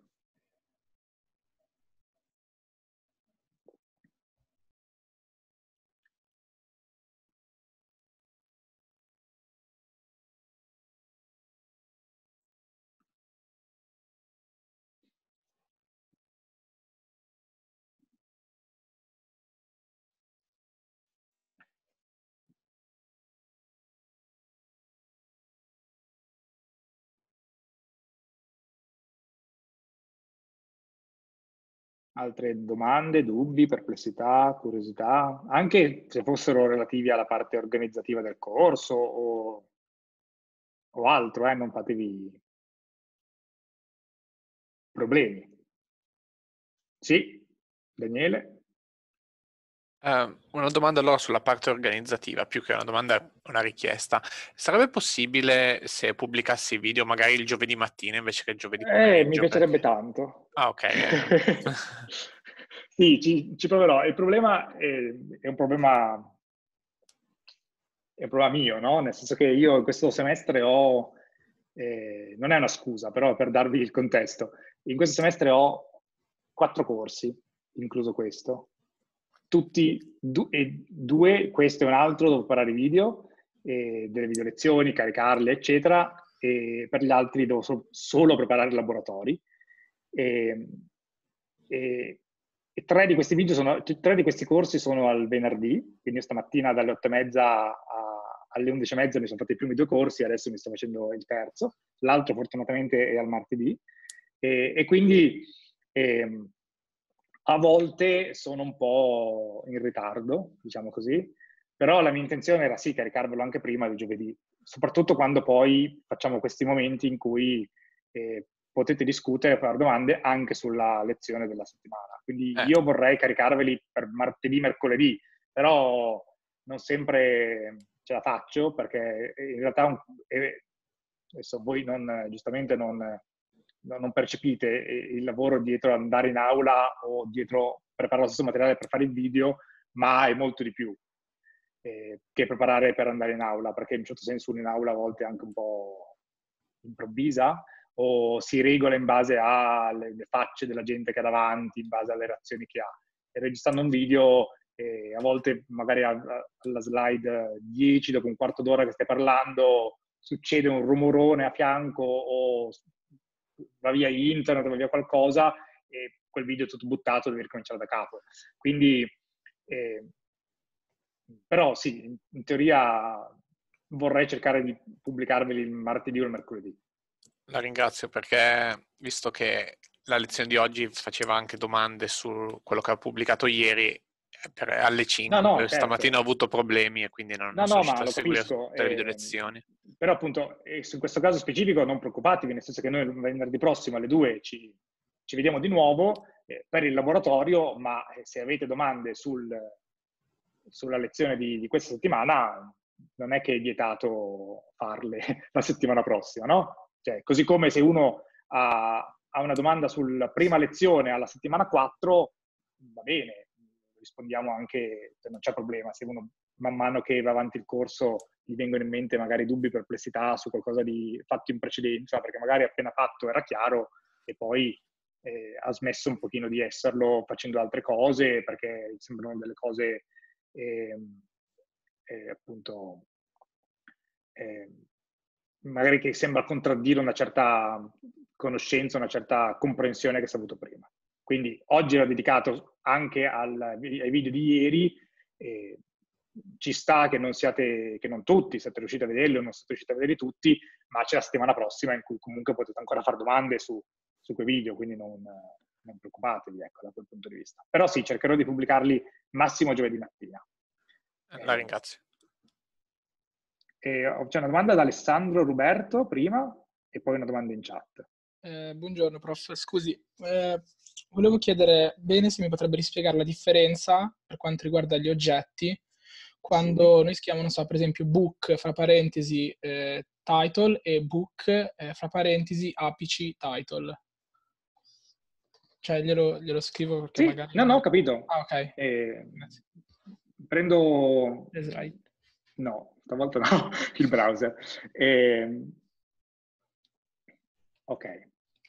Speaker 1: Altre domande, dubbi, perplessità, curiosità, anche se fossero relativi alla parte organizzativa del corso o altro, non fatevi problemi. Sì, Daniele?
Speaker 2: Una domanda allora sulla parte organizzativa, più che una domanda, una richiesta. Sarebbe possibile se pubblicassi video magari il giovedì mattina invece che il giovedì pomeriggio?
Speaker 1: Mi piacerebbe tanto.
Speaker 2: Ah, ok.
Speaker 1: Sì, ci proverò. Il problema è un problema mio, no? Nel senso che io in questo semestre ho, non è una scusa, però per darvi il contesto, in questo semestre ho 4 corsi, incluso questo. Tutti, due, questo e un altro, devo preparare video, delle video lezioni, caricarle, eccetera, e per gli altri devo solo preparare i laboratori. E 3 di questi video 3 di questi corsi sono al venerdì, quindi stamattina dalle 8:30 alle 11:30 mi sono fatti i primi 2 corsi, adesso mi sto facendo il terzo, l'altro fortunatamente è al martedì, e quindi a volte sono un po' in ritardo, diciamo così, però la mia intenzione era sì caricarvelo anche prima del giovedì, soprattutto quando poi facciamo questi momenti in cui potete discutere e fare domande anche sulla lezione della settimana. Quindi io vorrei caricarveli per martedì, mercoledì, però non sempre ce la faccio perché in realtà adesso voi giustamente non percepite il lavoro dietro andare in aula o dietro preparare lo stesso materiale per fare il video, ma è molto di più che preparare per andare in aula, perché in un certo senso uno in aula a volte è anche un po' improvvisa o si regola in base alle facce della gente che ha davanti, in base alle reazioni che ha. E registrando un video a volte magari alla slide 10 dopo un quarto d'ora che stai parlando succede un rumorone a fianco o va via internet, va via qualcosa e quel video è tutto buttato, devi ricominciare da capo. Quindi, però sì, in teoria vorrei cercare di pubblicarveli il martedì o il mercoledì.
Speaker 2: La ringrazio perché, visto che la lezione di oggi faceva anche domande su quello che ho pubblicato ieri, alle 5,
Speaker 1: certo.
Speaker 2: Stamattina ho avuto problemi e quindi non sono riuscito a seguire tutte le video lezioni.
Speaker 1: Però appunto, in questo caso specifico non preoccupatevi, nel senso che noi venerdì prossimo alle 2 ci vediamo di nuovo per il laboratorio, ma se avete domande sulla lezione di questa settimana, non è che è vietato farle la settimana prossima, no? Cioè, così come se uno ha una domanda sulla prima lezione alla settimana 4, va bene, rispondiamo anche, non c'è problema, se uno man mano che va avanti il corso gli vengono in mente magari dubbi, perplessità su qualcosa di fatto in precedenza, perché magari appena fatto era chiaro e poi ha smesso un pochino di esserlo facendo altre cose, perché sembrano delle cose appunto magari che sembra contraddire una certa conoscenza, una certa comprensione che si è avuto prima. Quindi oggi ero dedicato anche ai video di ieri. Ci sta che non tutti siete riusciti a vederli o non siete riusciti a vederli tutti, ma c'è la settimana prossima in cui comunque potete ancora fare domande su quei video, quindi non preoccupatevi, ecco, da quel punto di vista. Però sì, cercherò di pubblicarli massimo giovedì mattina.
Speaker 2: La ringrazio.
Speaker 1: C'è una domanda da Alessandro Ruberto prima e poi una domanda in chat.
Speaker 5: Buongiorno prof, scusi, volevo chiedere bene se mi potrebbe rispiegare la differenza per quanto riguarda gli oggetti quando noi scriviamo, non so, per esempio book fra parentesi title e book fra parentesi apice title. Cioè glielo scrivo perché
Speaker 1: sì,
Speaker 5: magari...
Speaker 1: no, ho capito.
Speaker 5: Ah, ok.
Speaker 1: Grazie. Prendo...
Speaker 5: Le slide.
Speaker 1: No, stavolta no, il browser. Ok.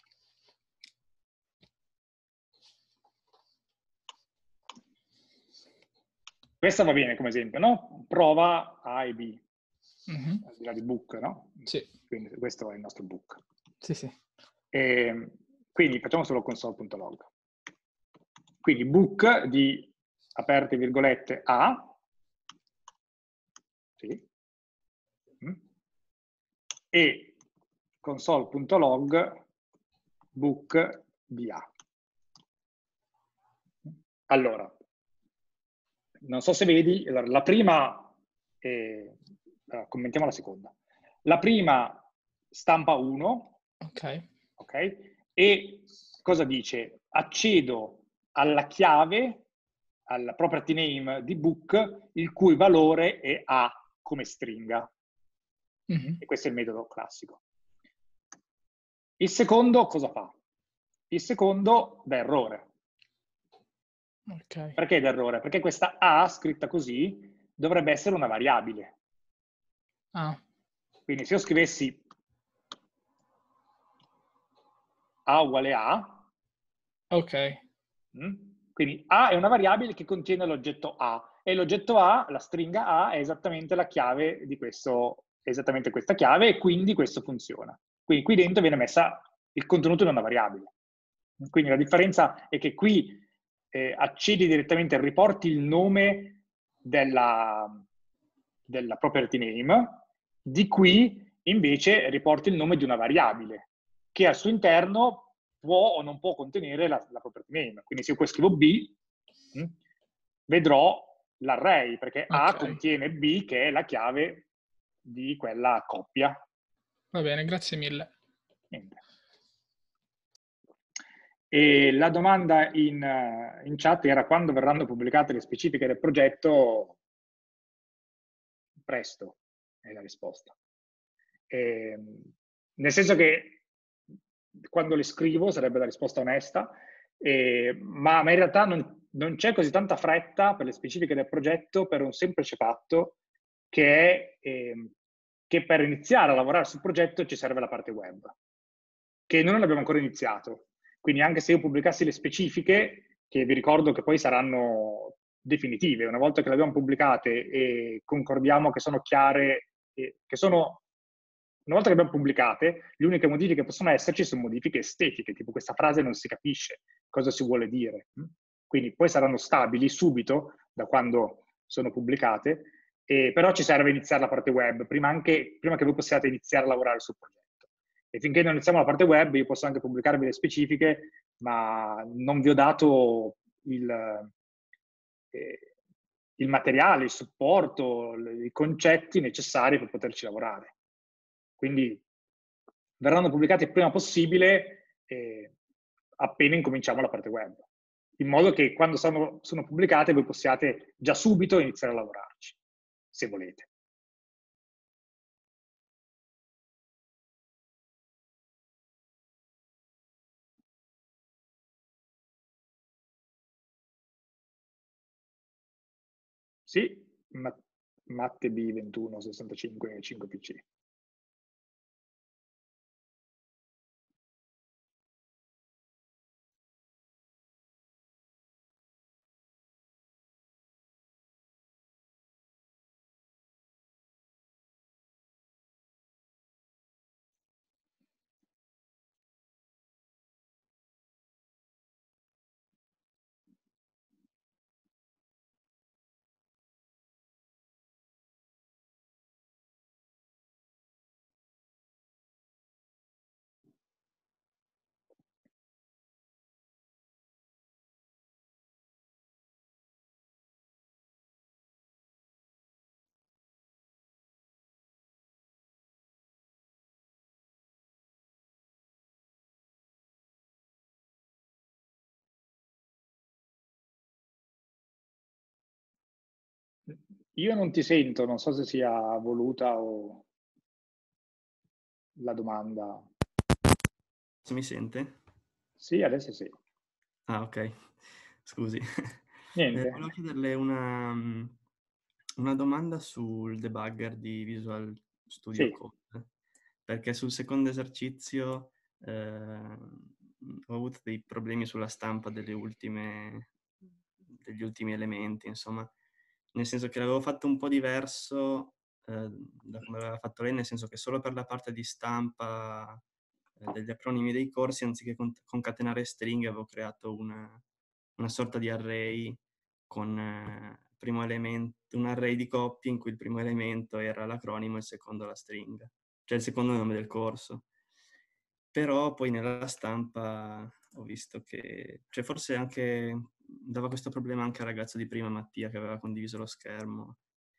Speaker 1: Questa va bene come esempio, no? Prova A e B, al di là di book, no?
Speaker 5: Sì.
Speaker 1: Quindi questo è il nostro book.
Speaker 5: Sì, sì.
Speaker 1: Quindi facciamo solo console.log. Quindi book di aperte virgolette A, sì, e console.log book di A. Allora, non so se vedi, la prima, commentiamo la seconda. La prima stampa 1, ok? E cosa dice? Accedo alla chiave, al property name di book, il cui valore è A come stringa. E questo è il metodo classico. Il secondo cosa fa? Il secondo dà errore.
Speaker 5: Okay.
Speaker 1: Perché d'errore? Perché questa A scritta così dovrebbe essere una variabile. Quindi se io scrivessi A uguale A, quindi A è una variabile che contiene l'oggetto A e l'oggetto A, la stringa A, è esattamente la chiave di questo, esattamente questa chiave e quindi questo funziona. Quindi qui dentro viene messa il contenuto di una variabile. Quindi la differenza è che qui accedi direttamente, riporti il nome della property name, di qui invece riporti il nome di una variabile che al suo interno può o non può contenere la property name. Quindi se io qua scrivo B, vedrò l'array, perché A contiene B, che è la chiave di quella coppia.
Speaker 5: Va bene, grazie mille.
Speaker 1: Niente. E la domanda in chat era: quando verranno pubblicate le specifiche del progetto? Presto, è la risposta. Nel senso che quando le scrivo sarebbe la risposta onesta, ma in realtà non c'è così tanta fretta per le specifiche del progetto per un semplice fatto che è che per iniziare a lavorare sul progetto ci serve la parte web, che noi non abbiamo ancora iniziato. Quindi anche se io pubblicassi le specifiche, che vi ricordo che poi saranno definitive, una volta che le abbiamo pubblicate e concordiamo che sono chiare, una volta che abbiamo pubblicate, le uniche modifiche che possono esserci sono modifiche estetiche, tipo questa frase non si capisce cosa si vuole dire. Quindi poi saranno stabili subito da quando sono pubblicate, però ci serve iniziare la parte web, prima che voi possiate iniziare a lavorare sul progetto. E finché non iniziamo la parte web, io posso anche pubblicarvi le specifiche, ma non vi ho dato il materiale, il supporto, i concetti necessari per poterci lavorare. Quindi verranno pubblicati il prima possibile, appena incominciamo la parte web, in modo che quando sono pubblicate voi possiate già subito iniziare a lavorarci, se volete. Sì, Matte B21 65 5PC. Io non ti sento, non so se sia voluta o la domanda.
Speaker 6: Se mi sente?
Speaker 1: Sì, adesso sì.
Speaker 6: Ah, ok. Scusi.
Speaker 1: Niente.
Speaker 6: Volevo chiederle una domanda sul debugger di Visual Studio
Speaker 1: Sì.
Speaker 6: Code, perché sul secondo esercizio ho avuto dei problemi sulla stampa degli ultimi elementi, insomma, nel senso che l'avevo fatto un po' diverso da come l'aveva fatto lei, nel senso che solo per la parte di stampa degli acronimi dei corsi, anziché concatenare stringhe, avevo creato una sorta di array con primo elemento, un array di coppie in cui il primo elemento era l'acronimo e il secondo la stringa, cioè il secondo nome del corso. Però poi nella stampa ho visto che, cioè forse anche dava questo problema anche al ragazzo di prima, Mattia, che aveva condiviso lo schermo.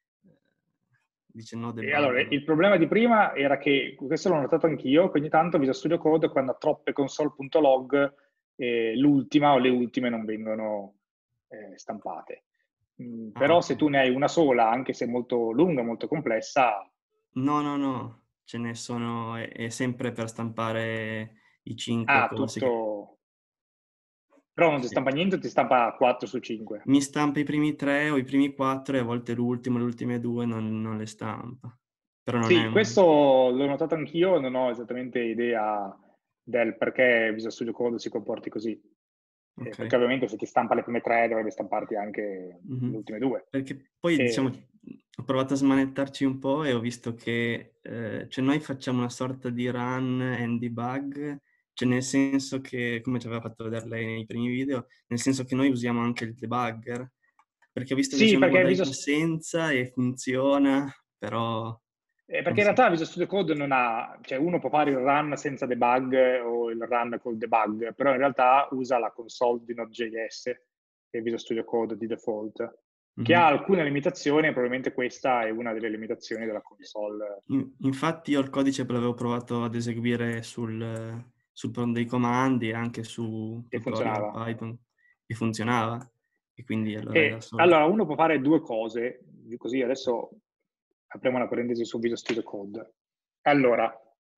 Speaker 6: Dice no
Speaker 1: E allora,
Speaker 6: debugger.
Speaker 1: il problema di prima era che, questo l'ho notato anch'io, che ogni tanto Visual Studio Code, quando ha troppe console.log, l'ultima o le ultime non vengono stampate. Però
Speaker 6: Ok.
Speaker 1: se tu ne hai una sola, anche se molto lunga, molto complessa...
Speaker 6: No, ce ne sono, è sempre per stampare i 5
Speaker 1: Ah,
Speaker 6: corsi.
Speaker 1: tutto... Però non ti
Speaker 6: Sì.
Speaker 1: stampa niente, ti stampa 4 su 5.
Speaker 6: Mi stampa i primi 3 o i primi 4 e a volte l'ultimo, le ultime 2 non le stampa. Però non
Speaker 1: Sì,
Speaker 6: è...
Speaker 1: questo l'ho notato anch'io, non ho esattamente idea del perché Visual Studio Code si comporti così.
Speaker 6: Ok.
Speaker 1: Perché ovviamente se ti stampa le prime 3 dovrebbe stamparti anche le
Speaker 6: Mhm.
Speaker 1: ultime 2.
Speaker 6: Perché poi, diciamo, ho provato a smanettarci un po' e ho visto che cioè noi facciamo una sorta di run and debug, cioè nel senso che, come ci aveva fatto vedere lei nei primi video, nel senso che noi usiamo anche il debugger, perché ho visto che
Speaker 1: Sì,
Speaker 6: c'è una
Speaker 1: perché
Speaker 6: modalità senza e funziona, però...
Speaker 1: perché
Speaker 6: non
Speaker 1: in
Speaker 6: so.
Speaker 1: realtà Visual Studio Code non ha, cioè uno può fare il run senza debug o il run col debug, però in realtà usa la console di Node.js, che è Visual Studio Code di default, che ha alcune limitazioni e probabilmente questa è una delle limitazioni della console.
Speaker 6: Infatti io il codice l'avevo provato ad eseguire sul prompt dei comandi e anche su
Speaker 1: E
Speaker 6: tutorial
Speaker 1: funzionava.
Speaker 6: Python e funzionava, e quindi allora era
Speaker 1: E
Speaker 6: solo...
Speaker 1: allora uno può fare due cose, così adesso apriamo una parentesi su Visual Studio Code. Allora,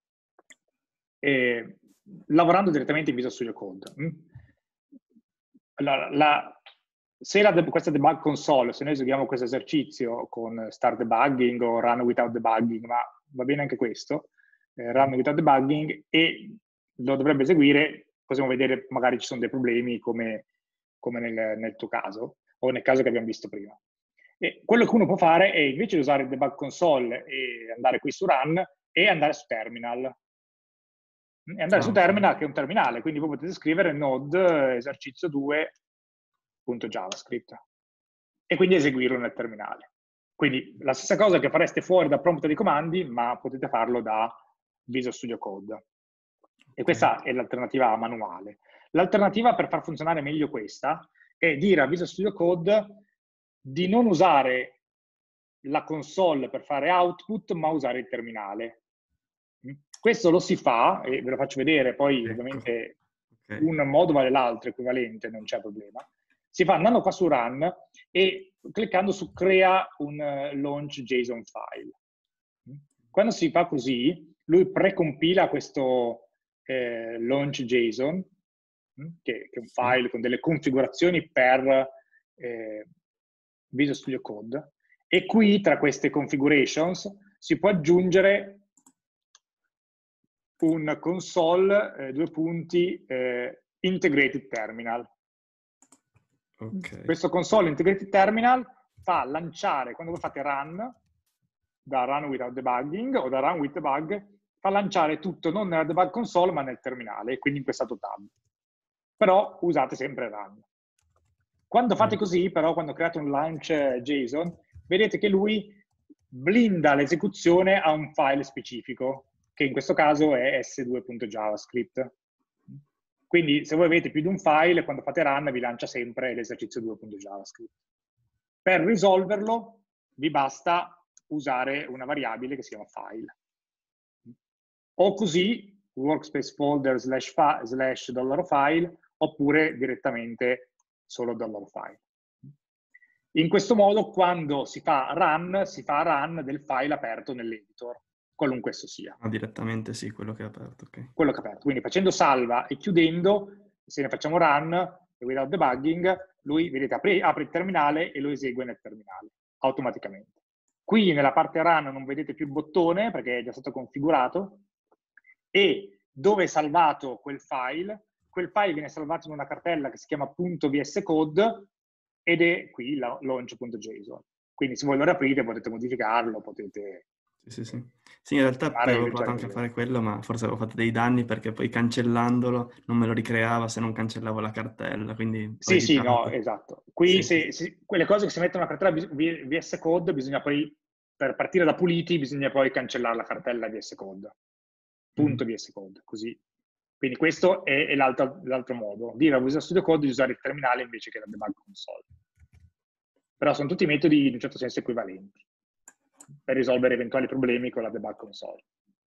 Speaker 1: lavorando direttamente in Visual Studio Code, allora, questa debug console, se noi eseguiamo questo esercizio con start debugging o run without debugging, ma va bene anche questo, run without debugging, e lo dovrebbe eseguire, possiamo vedere magari ci sono dei problemi come nel tuo caso, o nel caso che abbiamo visto prima. E quello che uno può fare è, invece di usare il debug console e andare qui su run, e andare su terminal. E andare su terminal, che è un terminale, quindi voi potete scrivere node esercizio 2.javascript e quindi eseguirlo nel terminale. Quindi la stessa cosa che fareste fuori da prompt di comandi, ma potete farlo da Visual Studio Code. E questa è l'alternativa manuale. L'alternativa per far funzionare meglio questa è dire a Visual Studio Code di non usare la console per fare output, ma usare il terminale. Questo lo si fa, e ve lo faccio vedere, poi ovviamente un modo vale l'altro, equivalente, non c'è problema. Si fa andando qua su Run e cliccando su Crea un launch JSON file. Quando si fa così, lui precompila questo launch JSON, che è un file con delle configurazioni per Visual Studio Code, E qui tra queste configurations si può aggiungere un console, integrated terminal.
Speaker 6: Ok.
Speaker 1: Questo console integrated terminal fa lanciare, quando voi fate run, da run without debugging o da run with debug, fa lanciare tutto non nella debug console ma nel terminale, quindi in questa tab. Però usate sempre run. Quando fate così, però, quando create un launch JSON, vedete che lui blinda l'esecuzione a un file specifico, che in questo caso è s2.javascript. Quindi se voi avete più di un file, quando fate run vi lancia sempre l'esercizio 2.javascript. Per risolverlo vi basta usare una variabile che si chiama file. O così, workspace folder / $file, oppure direttamente solo $file. In questo modo, quando si fa run del file aperto nell'editor, qualunque esso sia.
Speaker 6: Direttamente sì, quello che è aperto, ok.
Speaker 1: Quello che è aperto. Quindi facendo salva e chiudendo, se ne facciamo run e without debugging, lui, vedete, apre il terminale e lo esegue nel terminale, automaticamente. Qui nella parte run non vedete più il bottone, perché è già stato configurato, e dove è salvato quel file viene salvato in una cartella che si chiama .vscode ed è qui la launch.json. Quindi se voi lo riaprite potete modificarlo, potete...
Speaker 6: Sì. Sì, in realtà poi avevo provato anche a fare quello, ma forse avevo fatto dei danni perché poi cancellandolo non me lo ricreava se non cancellavo la cartella, quindi...
Speaker 1: Sì, no, esatto. Qui
Speaker 6: sì.
Speaker 1: quelle cose che si mettono nella cartella VS Code, bisogna poi, per partire da puliti, bisogna poi cancellare la cartella VS Code. .vs Code, così. Quindi questo è l'altro modo. Dire a Visual Studio Code di usare il terminale invece che la debug console. Però sono tutti metodi in un certo senso equivalenti per risolvere eventuali problemi con la debug console.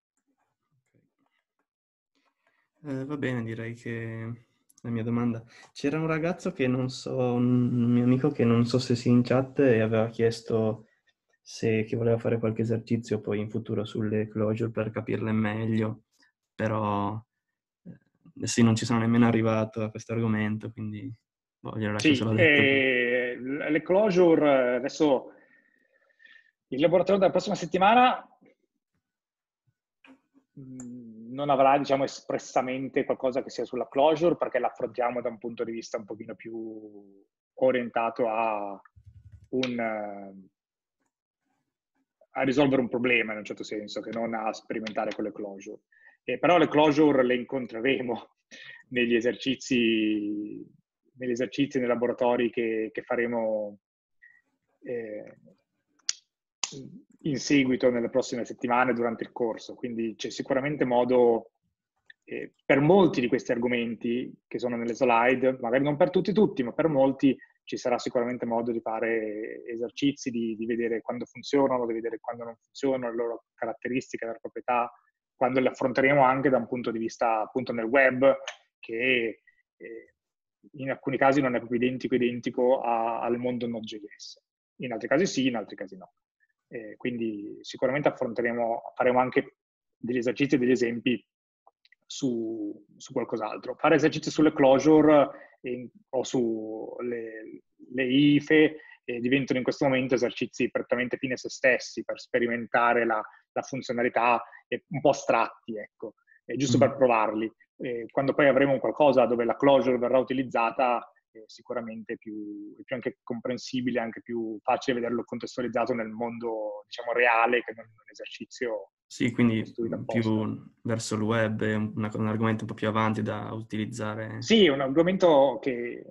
Speaker 6: Va bene, direi che la mia domanda. C'era un ragazzo che non so, un mio amico che non so se sia in chat e aveva chiesto che voleva fare qualche esercizio poi in futuro sulle closure per capirle meglio, però sì, non ci sono nemmeno arrivato a questo argomento, quindi glielo lascio solo detto.
Speaker 1: Le closure, adesso il laboratorio della prossima settimana non avrà, diciamo, espressamente qualcosa che sia sulla closure, perché l'affrontiamo da un punto di vista un pochino più orientato a risolvere un problema, in un certo senso, che non a sperimentare con le closure. Però le closure le incontreremo negli esercizi, nei laboratori che faremo in seguito nelle prossime settimane durante il corso. Quindi c'è sicuramente modo, per molti di questi argomenti che sono nelle slide, magari non per tutti, ma per molti ci sarà sicuramente modo di fare esercizi, di vedere quando funzionano, di vedere quando non funzionano, le loro caratteristiche, le loro proprietà, quando le affronteremo anche da un punto di vista appunto nel web, che in alcuni casi non è proprio identico al mondo Node.js. In altri casi sì, in altri casi no. Quindi sicuramente faremo anche degli esercizi e degli esempi su qualcos'altro. Fare esercizi sulle closure o sulle IFE diventano in questo momento esercizi prettamente fine a se stessi, per sperimentare la funzionalità un po' astratti, ecco, giusto per provarli. Quando poi avremo qualcosa dove la closure verrà utilizzata, sicuramente più anche comprensibile, anche più facile vederlo contestualizzato nel mondo, diciamo, reale, che non un esercizio.
Speaker 6: Sì, quindi più verso il web, è un argomento un po' più avanti da utilizzare.
Speaker 1: Sì, è un argomento che...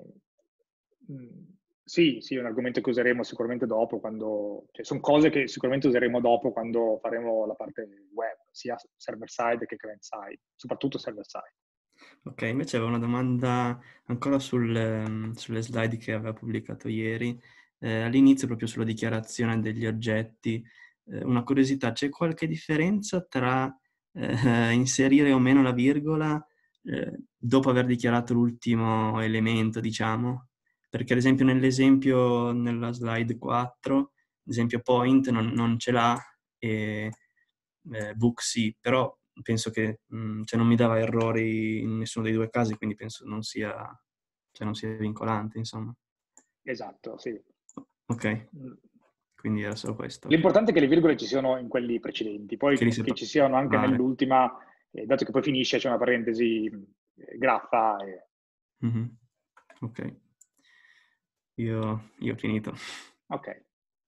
Speaker 1: Sì, è un argomento che useremo sicuramente dopo, cioè sono cose che sicuramente useremo dopo quando faremo la parte web, sia server-side che client-side, soprattutto server-side.
Speaker 6: Ok, invece avevo una domanda ancora sulle slide che aveva pubblicato ieri. All'inizio, proprio sulla dichiarazione degli oggetti, una curiosità, c'è qualche differenza tra inserire o meno la virgola dopo aver dichiarato l'ultimo elemento, diciamo? Perché ad esempio nella slide 4, l'esempio point non ce l'ha e book sì, però penso che cioè non mi dava errori in nessuno dei due casi, quindi penso non sia vincolante, insomma.
Speaker 1: Esatto, sì.
Speaker 6: Ok. quindi era solo questo.
Speaker 1: L'importante è che le virgole ci siano in quelli precedenti, poi che ci siano anche nell'ultima, dato che poi finisce, c'è una parentesi graffa.
Speaker 6: Ok, io ho finito.
Speaker 1: Ok.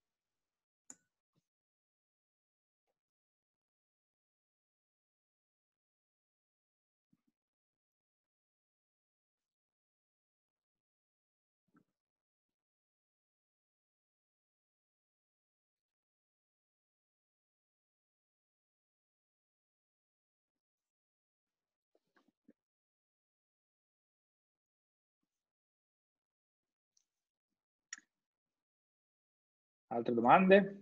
Speaker 1: Altre domande?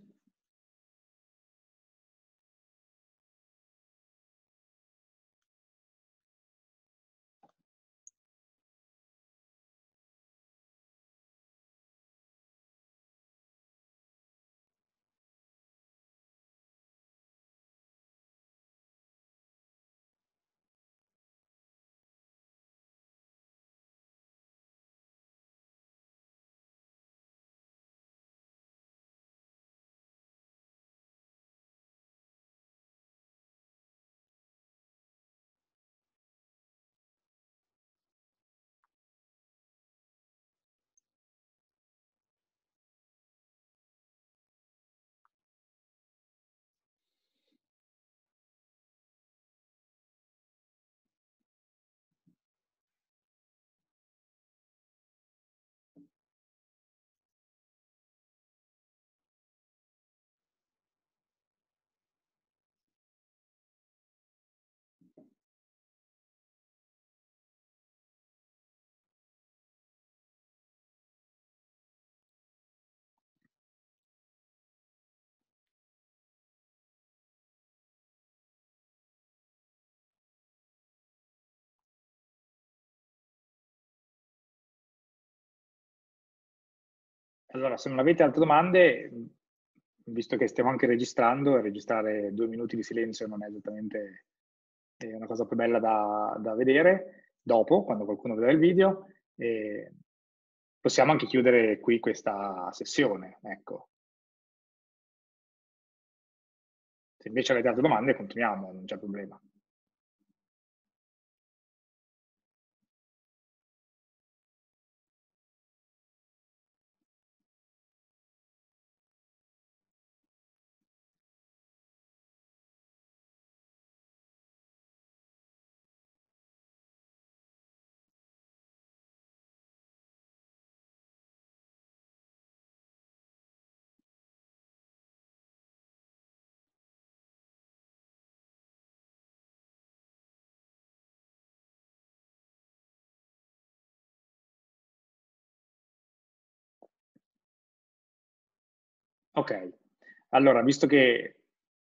Speaker 1: Allora, se non avete altre domande, visto che stiamo anche registrando, registrare 2 minuti di silenzio non è esattamente una cosa più bella da vedere dopo, quando qualcuno vedrà il video. Possiamo anche chiudere qui questa sessione, ecco. Se invece avete altre domande, continuiamo, non c'è problema. Ok, allora, visto che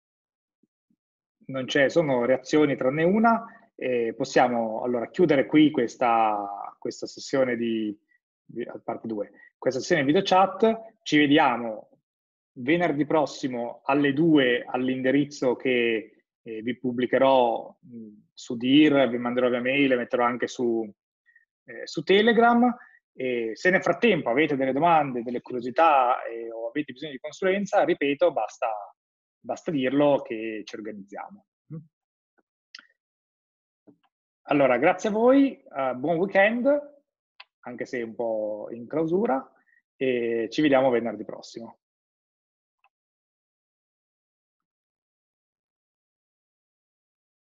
Speaker 1: non c'è, sono reazioni tranne una, possiamo allora chiudere qui questa sessione parte 2, questa sessione video chat. Ci vediamo venerdì prossimo alle 2 all'indirizzo che vi pubblicherò su Dir, vi manderò via mail e metterò anche su Telegram. E se nel frattempo avete delle domande, delle curiosità o avete bisogno di consulenza, ripeto, basta dirlo che ci organizziamo. Allora, grazie a voi, buon weekend, anche se un po' in clausura, e ci vediamo venerdì prossimo.